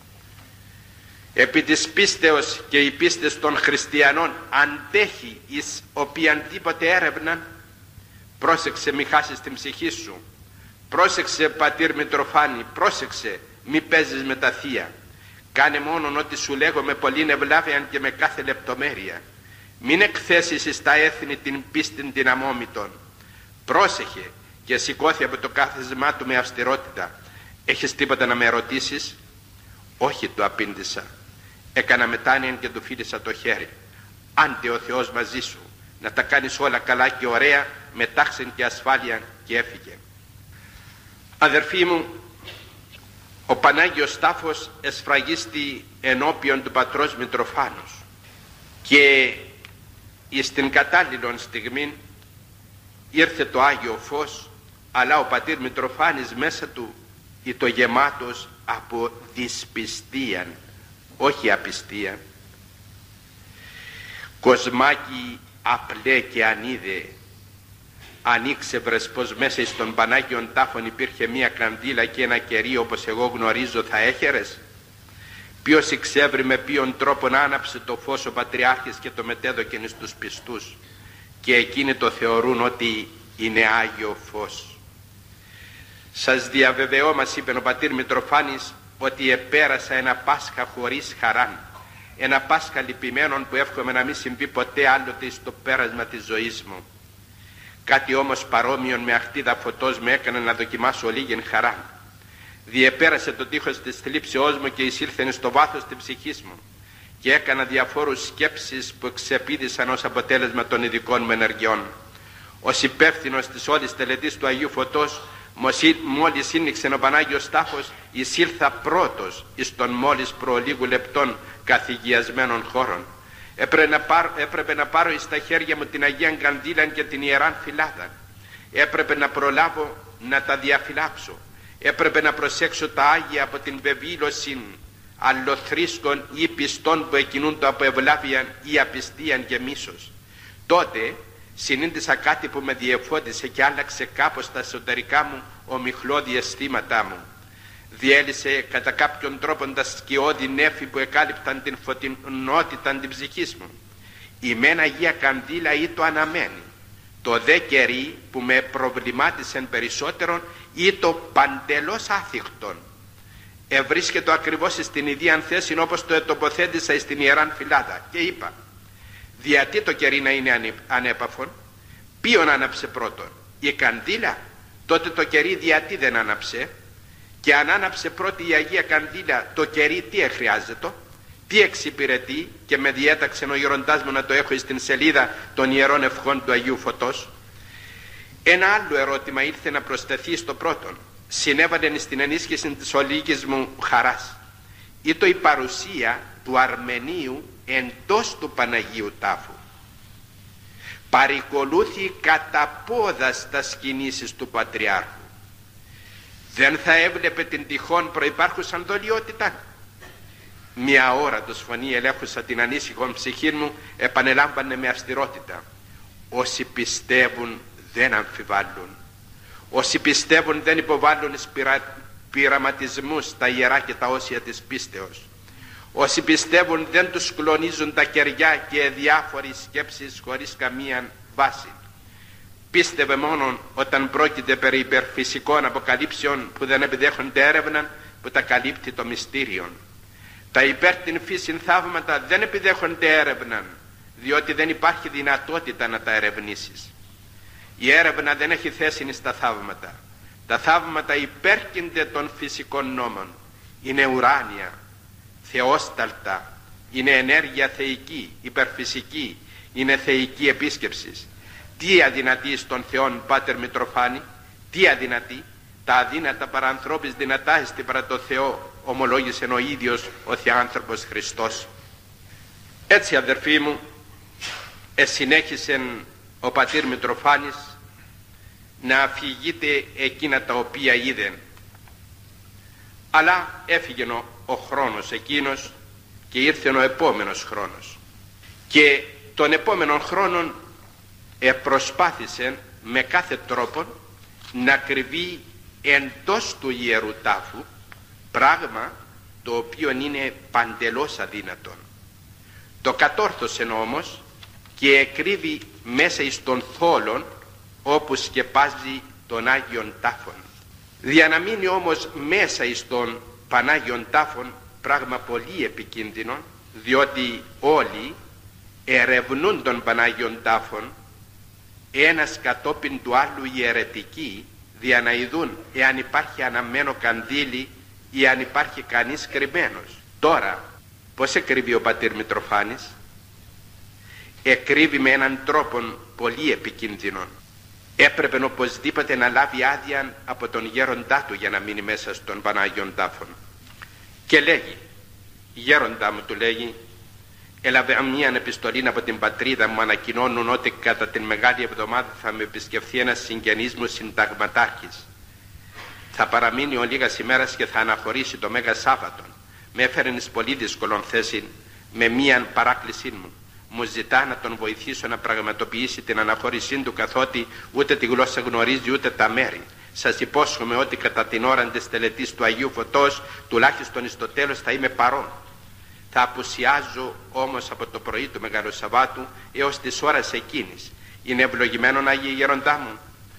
επί της πίστεως, και η πίστες των χριστιανών αντέχει εις οποιαντήποτε έρευνα? Πρόσεξε μη χάσεις την ψυχή σου. Πρόσεξε πατήρ Μητροφάνη, πρόσεξε, μη παίζεις με τα θεία. Κάνε μόνον ό,τι σου λέγω με πολλήν ευλάβεια και με κάθε λεπτομέρεια. Μην εκθέσεις εις τα έθνη την πίστην την αμόμητον. Πρόσεχε». Και σηκώθη από το κάθισμά του με αυστηρότητα. «Έχεις τίποτα να με ρωτήσεις?» «Όχι», του απήντησα. Έκανα μετάνοια και του φίλησα το χέρι. «Άντε ο Θεός μαζί σου, να τα κάνεις όλα καλά και ωραία, με τάξεν και ασφάλεια», και έφυγε. Αδερφοί μου, ο Πανάγιος Τάφος εσφραγίστη ενώπιον του πατρός Μητροφάνους, και εις την κατάλληλον στιγμή ήρθε το Άγιο Φως, αλλά ο πατήρ Μητροφάνης μέσα του ήταν γεμάτος από δυσπιστία, όχι απιστία. «Κοσμάκι απλέ και ανίδε, αν ήξευρες πως μέσα στον Πανάγιον Τάφον υπήρχε μία κανδύλα και ένα κερί όπως εγώ γνωρίζω, θα έχερες? Ποιος εξεύρει με ποιον τρόπον άναψε το φως ο Πατριάρχης και το μετέδωκεν στους πιστούς, και εκείνοι το θεωρούν ότι είναι Άγιο Φως. Σας διαβεβαιώ», μας είπε ο πατήρ Μητροφάνης, «ότι επέρασα ένα Πάσχα χωρίς χαράν. ένα Πάσχα λυπημένον που εύχομαι να μην συμβεί ποτέ άλλοτε στο πέρασμα της ζωής μου. Κάτι όμως παρόμοιον με αχτίδα φωτός με έκανε να δοκιμάσω ολίγην χαρά. Διεπέρασε το τείχος της θλίψεώς μου και εισήλθεν στο βάθος της ψυχής μου και έκανα διαφόρους σκέψεις που ξεπήδησαν ως αποτέλεσμα των ειδικών μου ενεργειών. Ως υπεύθυνος της όλης τελετής του Αγίου Φωτός, μόλις σύνηξε ο Πανάγιος Τάφος, εισήλθα πρώτος εις των μόλις προλίγου λεπτών καθηγιασμένων χώρων. Έπρεπε να, πάρω, έπρεπε να πάρω εις τα χέρια μου την Αγία Καντήλα και την Ιεράν Φυλάδα. Έπρεπε να προλάβω να τα διαφυλάξω. Έπρεπε να προσέξω τα Άγια από την βεβήλωση αλλοθρίσκων ή πιστών που εκκινούνται από ευλάβεια ή απιστίαν και μίσος. Τότε συνήντησα κάτι που με διεφώτισε και άλλαξε κάπως τα εσωτερικά μου ομιχλώδη αισθήματά μου. Διέλυσε κατά κάποιον τρόπο τα σκιώδη νέφη που εκάλυπταν την φωτεινότητα την ψυχής μου. Η μεν Αγία Κανδύλα ή το αναμένη, το δε κερί που με προβλημάτισεν περισσότερον ή το παντελώς άθικτον. Ευρίσκεται ακριβώς στην ίδια θέση όπως το ετοποθέτησα στην Ιεράν Φυλάδα και είπα: γιατί το κερί να είναι ανέπαφον? Ποιον άναψε πρώτον? Η Κανδύλα? Τότε το κερί γιατί δεν άναψε? Και αν άναψε πρώτη η Αγία Κανδύλα, το κερί τι εχρειάζεται? Τι εξυπηρετεί? Και με διέταξε ο γεροντάς μου να το έχω στην σελίδα των Ιερών Ευχών του Αγίου Φωτός. Ένα άλλο ερώτημα ήρθε να προσθεθεί στο πρώτον. Συνέβαλε στην ενίσχυση της ολίγης μου χαράς. Ήτο η παρουσία του Αρμενίου εντός του Παναγίου Τάφου. Παρικολούθη κατά πόδας τας κινήσεις του Πατριάρχου. Δεν θα έβλεπε την τυχόν προϋπάρχουσαν δολιότητα? Μια ώρα το σφωνή ελέγχουσα την ανήσυχον ψυχή μου, επανελάμβανε με αυστηρότητα: όσοι πιστεύουν δεν αμφιβάλλουν. Όσοι πιστεύουν δεν υποβάλλουν πειρα... πειραματισμούς στα ιερά και τα όσια της πίστεως. Όσοι πιστεύουν δεν τους κλονίζουν τα κεριά και διάφορες σκέψεις χωρίς καμία βάση. Πίστευε μόνον όταν πρόκειται περί υπερφυσικών αποκαλύψεων που δεν επιδέχονται έρευνα που τα καλύπτει το μυστήριο. Τα υπέρ την φύση θαύματα δεν επιδέχονται έρευνα, διότι δεν υπάρχει δυνατότητα να τα ερευνήσεις. Η έρευνα δεν έχει θέση στα θαύματα. Τα θαύματα υπέρκυνται των φυσικών νόμων. Είναι ουράνια, θεόσταλτα, είναι ενέργεια θεϊκή, υπερφυσική, είναι θεϊκή επίσκεψη. Τι αδυνατεί στον Θεόν, Πάτερ Μητροφάνη? Τι αδυνατεί? Τα αδύνατα παρανθρώπης δυνατά εστί παρά το Θεό, ομολόγησε ο ίδιος ο Θεάνθρωπος Χριστός. Έτσι, αδερφοί μου, εσυνέχισε ο πατήρ Μητροφάνης να αφηγείται εκείνα τα οποία είδε. Αλλά έφυγε ο, ο χρόνος εκείνος και ήρθε ο επόμενος χρόνος. Και τον επόμενον χρόνον προσπάθησε με κάθε τρόπο να κρυβεί εντός του Ιερού Τάφου, πράγμα το οποίο είναι παντελώς αδύνατον. Το κατόρθωσε όμως και εκρύβει μέσα εις τον θόλον όπου σκεπάζει τον Άγιον Τάφον. Δια να μείνει όμως μέσα εις τον Πανάγιον Τάφον, πράγμα πολύ επικίνδυνο, διότι όλοι ερευνούν τον Πανάγιον Τάφον ένας κατόπιν του άλλου ιερετικοί, δια να ειδούν εάν υπάρχει αναμένο κανδύλι ή αν υπάρχει κανείς κρυμμένος. Τώρα πως εκρύβει ο πατήρ Μητροφάνης? Εκρύβει με έναν τρόπο πολύ επικίνδυνο. Έπρεπε οπωσδήποτε να λάβει άδεια από τον γέροντά του για να μείνει μέσα στον Πανάγιον Τάφον. Και λέγει: γέροντά μου, του λέγει, έλαβε μια επιστολή από την πατρίδα μου, ανακοινώνουν ότι κατά την Μεγάλη Εβδομάδα θα με επισκεφθεί ένας συγγενής μου συνταγματάρχης. Θα παραμείνει ο λίγας ημέρας και θα αναχωρήσει το Μέγα Σάββατον. Με έφερε εις πολύ δύσκολον θέση με μίαν παράκλησή μου. Μου ζητά να τον βοηθήσω να πραγματοποιήσει την αναχώρησή του, καθότι ούτε τη γλώσσα γνωρίζει ούτε τα μέρη. Σας υπόσχομαι ότι κατά την ώρα της τελετής του Αγίου Φωτός, τουλάχιστον εις το τέλος, θα είμαι παρόν. Θα απουσιάζω όμως από το πρωί του Μεγάλου Σαββάτου έως της ώρας εκείνης. Είναι ευλογημένον, Άγιε Γέροντά μου?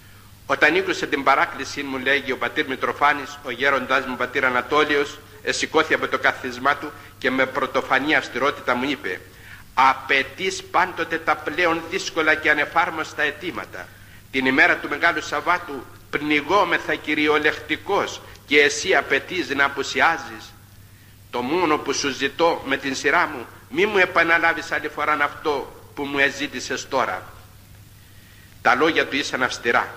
Όταν ήκουσε την παράκλησή μου, λέγει ο πατήρ Μητροφάνης, ο γέροντάς μου πατήρ Ανατόλιος, εσηκώθη από το κάθισμά του και με πρωτοφανή αυστηρότητα μου είπε: απαιτείς πάντοτε τα πλέον δύσκολα και ανεφάρμοστα αιτήματα. Την ημέρα του Μεγάλου Σαββάτου πνιγόμεθα κυριολεκτικός και εσύ απαιτείς να απουσιάζεις. Το μόνο που σου ζητώ με την σειρά μου, μη μου επαναλάβεις άλλη φορά αυτό που μου εζήτησες τώρα. Τα λόγια του ήσαν αυστηρά,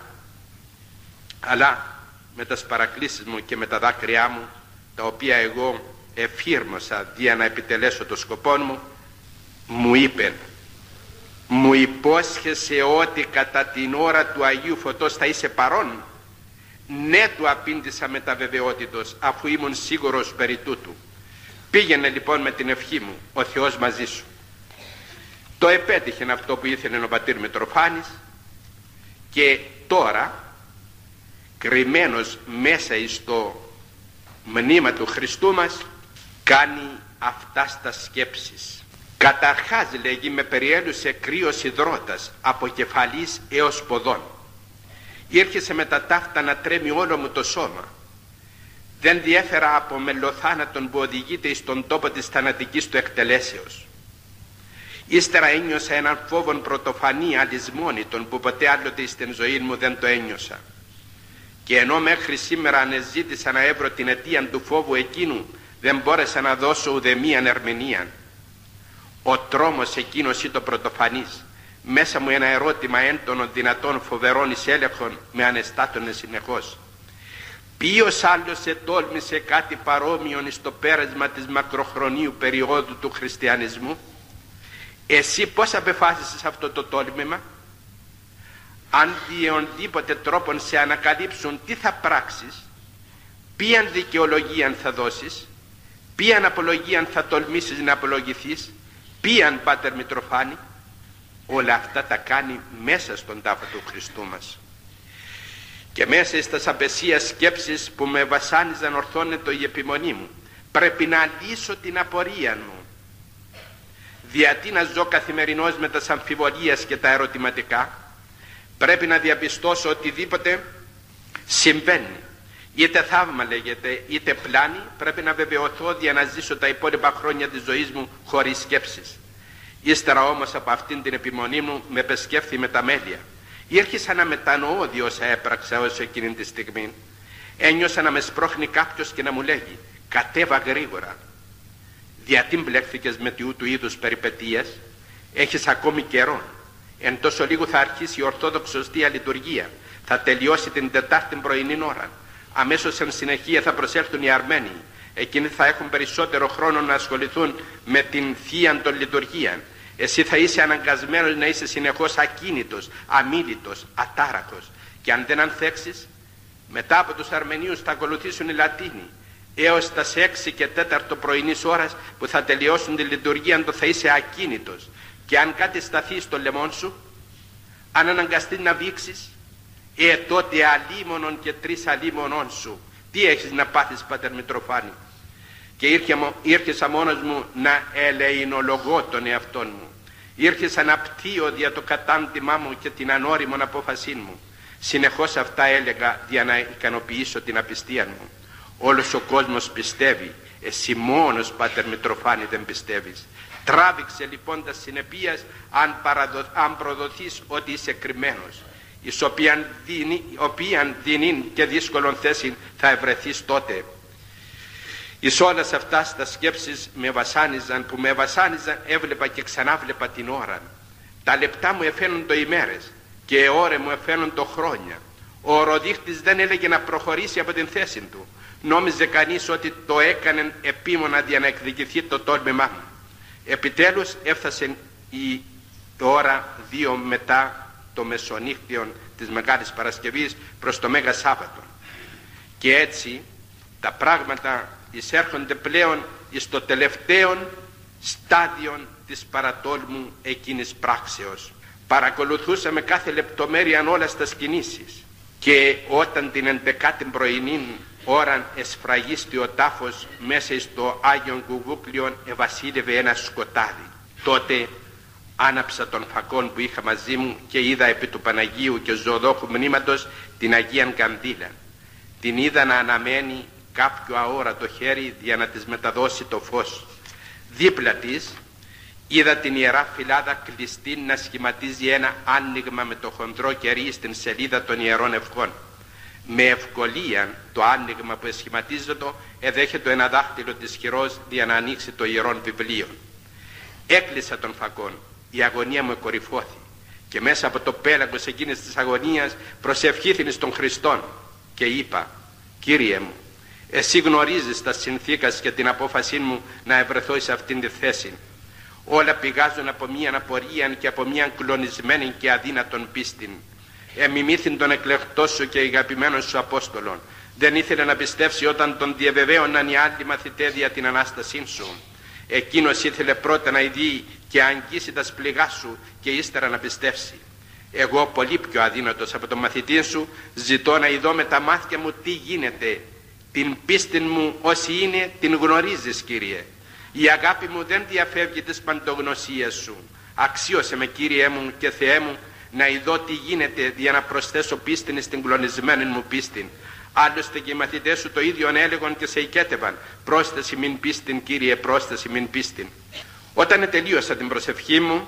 αλλά με τις παρακλήσεις μου και με τα δάκρυά μου, τα οποία εγώ εφήρμοσα για να επιτελέσω το σκοπό μου, μου είπε: μου υπόσχεσαι ότι κατά την ώρα του Αγίου Φωτός θα είσαι παρόν? Ναι, του απήντησα με τα βεβαιότητος, αφού ήμουν σίγουρος περί τούτου. Πήγαινε λοιπόν με την ευχή μου, ο Θεός μαζί σου. Το επέτυχε αυτό που ήθελε ο πατήρ Μητροφάνης, και τώρα κρυμμένος μέσα στο μνήμα του Χριστού μας κάνει αυτά στα σκέψεις. Καταρχάς, λέγει, με περιέλουσε κρύος υδρότας από κεφαλής έως ποδών. Ήρχεσε με τα ταύτα να τρέμει όλο μου το σώμα. Δεν διέφερα από μελοθάνατον που οδηγείται στον τόπο της θανατικής του εκτελέσεως. Ύστερα ένιωσα έναν φόβον πρωτοφανή αλυσμόνητον που ποτέ άλλοτε στην ζωή μου δεν το ένιωσα. Και ενώ μέχρι σήμερα ανεζήτησα να έβρω την αιτία του φόβου εκείνου, δεν μπόρεσα να δώσω ουδεμίαν ερμηνεία. Ο τρόμος εκείνος ή το πρωτοφανής, μέσα μου ένα ερώτημα έντονων, δυνατών, φοβερών εις έλεγχων, με ανεστάτωνε συνεχώς. Ποιος άλλος ετόλμησε κάτι παρόμοιον στο πέρασμα της μακροχρονίου περίοδου του χριστιανισμού? Εσύ πώς απεφάσισες αυτό το τόλμημα? Αν διονδήποτε τρόπον σε ανακαλύψουν, τι θα πράξεις? Ποιαν δικαιολογία θα δώσεις? Ποιαν απολογία θα τολμήσεις να απολογηθείς? Ποιαν, Πάτερ Μητροφάνη? Όλα αυτά τα κάνει μέσα στον τάφο του Χριστού μας. Και μέσα στις απεσίες σκέψεις που με βασάνιζαν ορθώνετο η επιμονή μου. Πρέπει να λύσω την απορία μου. Γιατί να ζω καθημερινώς με τις αμφιβολίες και τα ερωτηματικά? Πρέπει να διαπιστώσω οτιδήποτε συμβαίνει. Είτε θαύμα λέγεται, είτε πλάνη, πρέπει να βεβαιωθώ για να ζήσω τα υπόλοιπα χρόνια της ζωής μου χωρίς σκέψεις. Ύστερα όμως από αυτήν την επιμονή μου με πεσκέφθη με τα μέλια. Ήρχισα να μετανοώ δι' όσα έπραξα ως εκείνη τη στιγμή. Ένιωσα να με σπρώχνει κάποιος και να μου λέγει: κατέβα γρήγορα. Γιατί μπλέχθηκες με τούτου είδους περιπετίες? Έχεις ακόμη καιρό. Εν τόσο λίγο θα αρχίσει η Ορθόδοξος Θεία Λειτουργία. Θα τελειώσει την Τετάρτη πρωινή ώρα. Αμέσως εν συνεχεία θα προσέλθουν οι Αρμένοι. Εκείνοι θα έχουν περισσότερο χρόνο να ασχοληθούν με την Θεία των Λειτουργίαν. Εσύ θα είσαι αναγκασμένος να είσαι συνεχώς ακίνητος, αμίλητος, ατάραχος. Και αν δεν ανθέξεις, μετά από τους Αρμενίους θα ακολουθήσουν οι Λατίνοι. Έως τα έξι και τέταρτο πρωινής ώρας που θα τελειώσουν τη λειτουργία, το θα είσαι ακίνητος. Και αν κάτι σταθεί στο λαιμόν σου, αν αναγκαστείς να βήξεις, ε, τότε αλίμονον και τρεις αλίμονών σου. Τι έχεις να πάθεις, Πάτερ Μητροφάνη? Και ήρχεσα μόνος μου να ελεηνολογώ τον εαυτόν μου. Ήρχεσα να πτύω δια το κατάντημά μου και την ανώριμον απόφασή μου. Συνεχώς αυτά έλεγα για να ικανοποιήσω την απιστία μου. Όλος ο κόσμος πιστεύει, εσύ μόνος, Πάτερ Μητροφάνη, δεν πιστεύεις. Τράβηξε λοιπόν τα συνεπίας αν, παραδο... αν προδοθείς ότι είσαι κρυμμένος, εις οποίαν δίνει, οποίαν δίνει και δύσκολον θέση θα ευρεθείς τότε. Εις όλας αυτάς τα σκέψεις με βασάνιζαν, που με βασάνιζαν έβλεπα και ξανά βλέπα την ώρα. Τα λεπτά μου εφαίνουν το ημέρες και οι ώρες μου εφαίνουν το χρόνια. Ο οροδείχτης δεν έλεγε να προχωρήσει από την θέση του. Νόμιζε κανείς ότι το έκανε επίμονα για να εκδικηθεί το τόλμημά μου. Επιτέλους έφτασε η ώρα δύο μετά το μεσονύχτιον της Μεγάλης Παρασκευής προς το Μέγα Σάββατο. Και έτσι τα πράγματα εισέρχονται πλέον στο τελευταίο στάδιο της παρατόλμου εκείνης πράξεως. Παρακολουθούσα με κάθε λεπτομέρεια όλες τις κινήσεις, και όταν την εντεκάτη πρωινή ώραν εσφραγίστη ο τάφος μέσα στο Άγιον Κουβούκλιον ευασίλευε ένα σκοτάδι. Τότε άναψα των φακών που είχα μαζί μου και είδα επί του Παναγίου και Ζωοδόχου μνήματος την Αγίαν Κανδύλα. Την είδα να αναμένει κάποιο αόρατο χέρι για να της μεταδώσει το φως. Δίπλα της είδα την Ιερά Φυλάδα κλειστή να σχηματίζει ένα άνοιγμα με το χοντρό κερί στην σελίδα των Ιερών Ευχών. Με ευκολία το άνοιγμα που εσχηματίζεται εδέχεται ένα δάχτυλο της χειρός για να ανοίξει το Ιερόν Βιβλίο. Έκλεισα των φακών, η αγωνία μου κορυφώθη και μέσα από το πέλαγος εκείνης της αγωνίας προσευχήθην στον Χριστόν και είπα: Κύριε μου, εσύ γνωρίζεις τα συνθήκας και την απόφασή μου να ευρεθώ σε αυτήν τη θέση. Όλα πηγάζουν από μίαν απορία και από μίαν κλονισμένη και αδύνατον πίστην. Εμιμήθην τον εκλεκτό σου και αγαπημένων σου Απόστολων. Δεν ήθελε να πιστεύσει όταν τον διαβεβαίωναν οι άλλοι μαθητές για την Ανάστασή σου. Εκείνος ήθελε πρώτα να ειδεί και αγγίσει τα σπληγά σου και ύστερα να πιστεύσει. Εγώ, πολύ πιο αδύνατος από τον μαθητή σου, ζητώ να ειδώ με τα μάτια μου τι γίνεται. Την πίστη μου όσοι είναι την γνωρίζεις, Κύριε. Η αγάπη μου δεν διαφεύγει της παντογνωσίας σου. Αξίωσε με, Κύριε μου και Θεέ μου, να ειδώ τι γίνεται για να προσθέσω πίστην στην κλονισμένη μου πίστην. Άλλωστε και οι μαθητές σου το ίδιο έλεγαν και σε οικέτευαν: πρόσθεση μην πίστην, Κύριε, πρόσθεση μην πίστην. Όταν τελείωσα την προσευχή μου,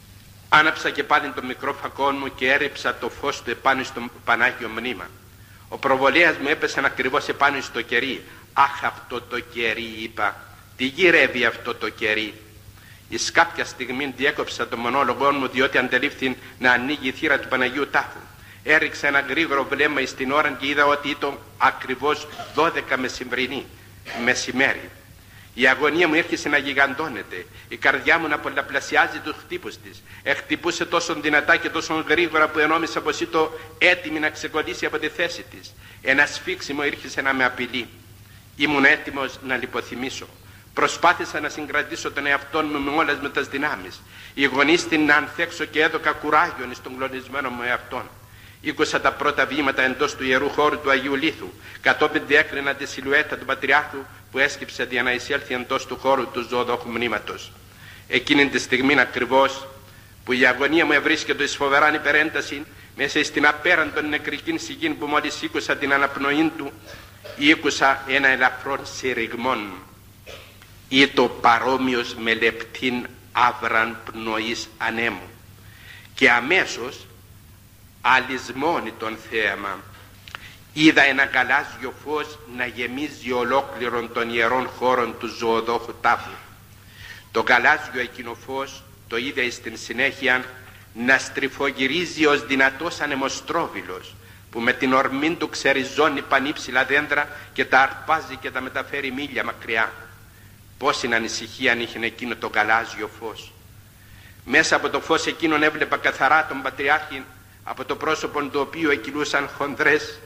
άναψα και πάλι το μικρό φακό μου και έριψα το φως του επάνω στο Πανάγιο μνήμα. Ο προβολέας μου έπεσε ακριβώς επάνω στο κερί. Αχ, αυτό το κερί, είπα. Τι γυρεύει αυτό το κερί? Εις κάποια στιγμή διέκοψα το μονόλογό μου, διότι αντελήφθη να ανοίγει η θύρα του Παναγίου Τάφου. Έριξα ένα γρήγορο βλέμμα εις την ώρα και είδα ότι ήταν ακριβώς δώδεκα μεσημβρινή, μεσημέρι. Η αγωνία μου έρχισε να γιγαντώνεται, η καρδιά μου να πολλαπλασιάζει τους χτύπους της. Εχτυπούσε τόσο δυνατά και τόσο γρήγορα που ενόμισα πως ήταν έτοιμη να ξεκολλήσει από τη θέση της. Ένα σφίξιμο ήρχισε να με απειλεί. Ήμουν έτοιμος να λιποθυμήσω. Προσπάθησα να συγκρατήσω τον εαυτό μου με όλες με τις δυνάμεις. Οι γονείς την να ανθέξω και έδωκα κουράγιον στον κλονισμένο μου εαυτόν. Ήκουσα τα πρώτα βήματα εντός του ιερού χώρου του Αγίου Λίθου. Κατόπιν διέκρινα τη σιλουέτα του Πατριάρχου που έσκυψε για να εισέλθει εντός του χώρου του Ζωοδόχου μνήματος. Εκείνη τη στιγμή ακριβώς που η αγωνία μου ευρίσκεται εις φοβεράν υπερένταση, μέσα στην απέραντον νεκρική σιγή που μόλις ήκουσα την αναπνοή του, ήκουσα ένα ελαφρόν συρριγμόν. Ήτο παρόμοιος με λεπτήν άβραν πνοής ανέμου. Και αμέσως αλυσμόνι τον θέαμα. Είδα ένα γαλάζιο φως να γεμίζει ολόκληρον των ιερών χώρων του Ζωοδόχου Τάφου. Το γαλάζιο εκείνο φως το είδα στην συνέχεια να στριφογυρίζει ως δυνατός ανεμοστρόβιλος που με την ορμή του ξεριζώνει πανύψηλα δέντρα και τα αρπάζει και τα μεταφέρει μίλια μακριά. Πόση ανησυχία αν είχε εκείνο το γαλάζιο φως. Μέσα από το φως εκείνον έβλεπα καθαρά τον Πατριάρχη, από το πρόσωπο του οποίου εκκυλούσαν χονδρές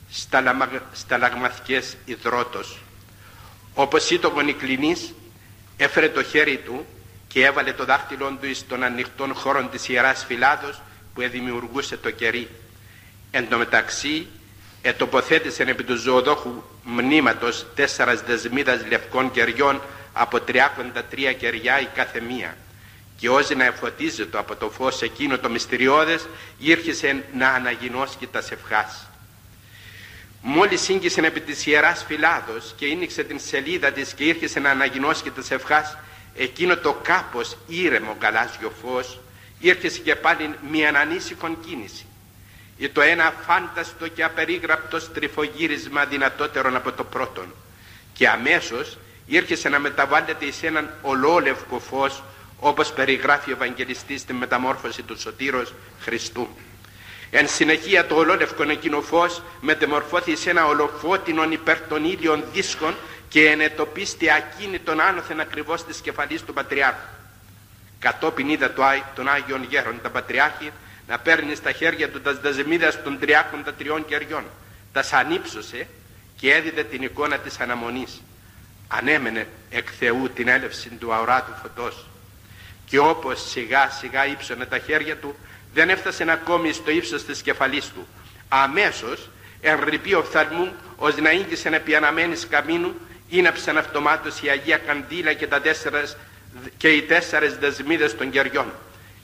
σταλαγμαθικές υδρότος. Όπως ήταν γονικλινής, έφερε το χέρι του και έβαλε το δάχτυλό του στον ανοιχτόν χώρο της Ιεράς Φυλάδος που εδημιουργούσε το κερί. Εν τω μεταξύ ετοποθέτησε επί του Ζωοδόχου μνήματος τέσσερας δεσμίδας λευκών κεριών από τριάκοντα τρία κεριά η κάθε μία. Και ώστε να εφωτίζεται από το φως εκείνο το μυστηριώδες, ήρχισε να αναγινώσκει τα σευχάς. Μόλις σύγκυσε επί της Ιεράς Φυλάδος και ίνιξε την σελίδα της και ήρχισε να αναγινώσκει τα σευχάς, εκείνο το κάπως ήρεμο γαλάζιο φως ήρχισε και πάλι μια ανήσυχον κίνηση. Ή το ένα φάνταστο και απερίγραπτο στριφογύρισμα δυνατότερον από το πρώτον. Και αμέσως ήρχισε να μεταβάλλεται εις έναν ολόλευκο φως, όπως περιγράφει ο Ευαγγελιστής στη μεταμόρφωση του Σωτήρος Χριστού. Εν συνεχεία το ολόλευκον εκείνο φως μετεμορφώθη σε ένα ολοφώτινον υπέρ των ήλιων δίσκων και ενετοπίστη ακίνητον άνωθεν ακριβώς της κεφαλής του Πατριάρχου. Κατόπιν είδα τον Άγιον Γέροντα Πατριάρχη να παίρνει στα χέρια του τας δεσμίδας των τριάκοντα τριών κεριών. Τας ανύψωσε και έδιδε την εικόνα της αναμονής. Ανέμενε εκ Θεού την έλευση του αοράτου φωτός. Και όπως σιγά σιγά ύψωνε τα χέρια του, δεν έφτασε ακόμη στο ύψος της κεφαλής του. Αμέσως εν ρηπή οφθαλμού, ως να ήγγισεν επί αναμένης καμίνου, ήναψαν αυτομάτως η Αγία Κανδύλα και, τα τέσσερας, και οι τέσσερες δεσμίδες των κεριών.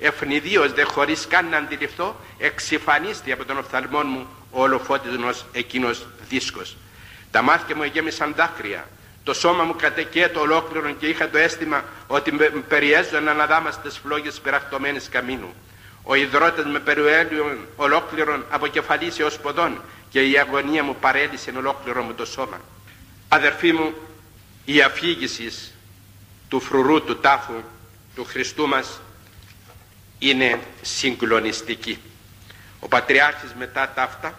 ευνηδίως δε χωρίς καν να αντιληφθώ, εξυφανίστη από τον οφθαλμόν μου ο ολοφώτισνος εκείνος δίσκος. Τα μάτια μου εγέμισαν δάκρυα, το σώμα μου κατεκέτω ολόκληρον και είχα το αίσθημα ότι με περιέζω να αναδάμα στις φλόγες πυραχτωμένης καμίνου. Ο υδρότας με περιέλυον ολόκληρον από κεφαλής έως ποδών και η αγωνία μου παρέλυσε ολόκληρο μου το σώμα. Αδερφοί μου, η αφήγηση του φρουρού του τάφου του Χριστού μας είναι συγκλονιστική. Ο Πατριάρχης μετά ταύτα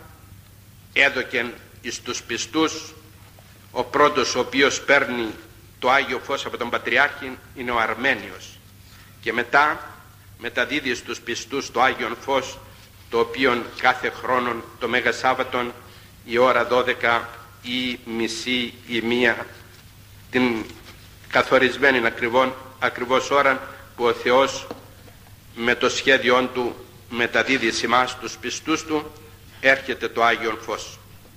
έδωκεν εις τους πιστούς, ο πρώτος ο οποίος παίρνει το Άγιο Φως από τον Πατριάρχη είναι ο Αρμένιος, και μετά μεταδίδει στους πιστούς το Άγιον Φως, το οποίο κάθε χρόνο το Μέγα Σάββατον η ώρα δώδεκα ή μισή ή μία, την καθορισμένη ακριβώς, ακριβώς ώρα που ο Θεός με το σχέδιόν του μεταδίδει σε εμάς τους πιστούς του, έρχεται το Άγιον Φως.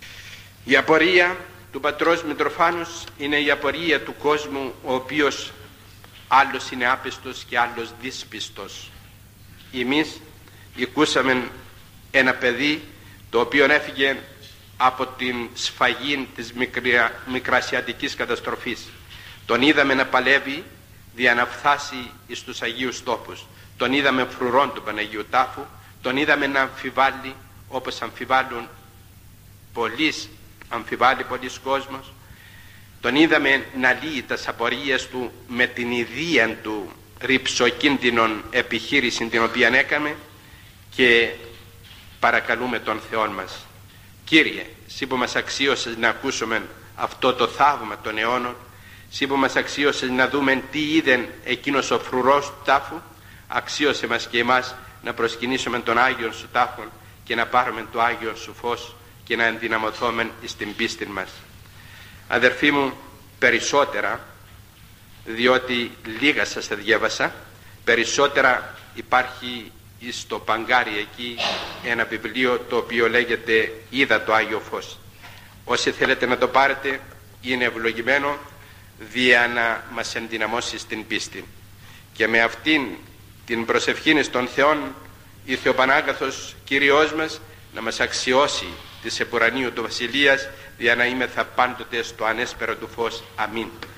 Η απορία του πατρός Μητροφάνους είναι η απορία του κόσμου, ο οποίος άλλος είναι άπιστος και άλλος δύσπιστος. Εμείς ακούσαμε ένα παιδί το οποίο έφυγε από την σφαγή της μικρια, μικρασιατικής καταστροφής. Τον είδαμε να παλεύει για να φτάσει εις τους Αγίους τόπους. Τον είδαμε φρουρών του Παναγίου Τάφου, τον είδαμε να αμφιβάλλει όπως αμφιβάλλουν πολλοί, αμφιβάλλει πολλοί κόσμος. Τον είδαμε να λύει τις απορίες του με την ιδία του ρυψοκίνδυνων επιχείρηση την οποία έκαμε, και παρακαλούμε τον Θεό μας: Κύριε, εσύ που μας αξίωσες να ακούσουμε αυτό το θαύμα των αιώνων, εσύ που μας αξίωσες να δούμε τι είδεν εκείνος ο φρουρός του τάφου, αξίωσε μας και εμάς να προσκυνήσουμε τον Άγιον σου τάφο και να πάρουμε το Άγιο σου φως και να ενδυναμωθούμε στην πίστη μας. Αδερφοί μου, περισσότερα, διότι λίγα σας τα διέβασα, περισσότερα υπάρχει στο παγκάρι εκεί ένα βιβλίο το οποίο λέγεται «Είδα το Άγιο Φως». Όσοι θέλετε να το πάρετε, είναι ευλογημένο δια να μας ενδυναμώσει στην πίστη. Και με αυτήν την προσευχήν στον Θεόν, η Θεοπανάγαθος Κύριος μας να μας αξιώσει της επουρανίου του Βασιλείας, για να είμεθα πάντοτε στο ανέσπερο του φως. Αμήν.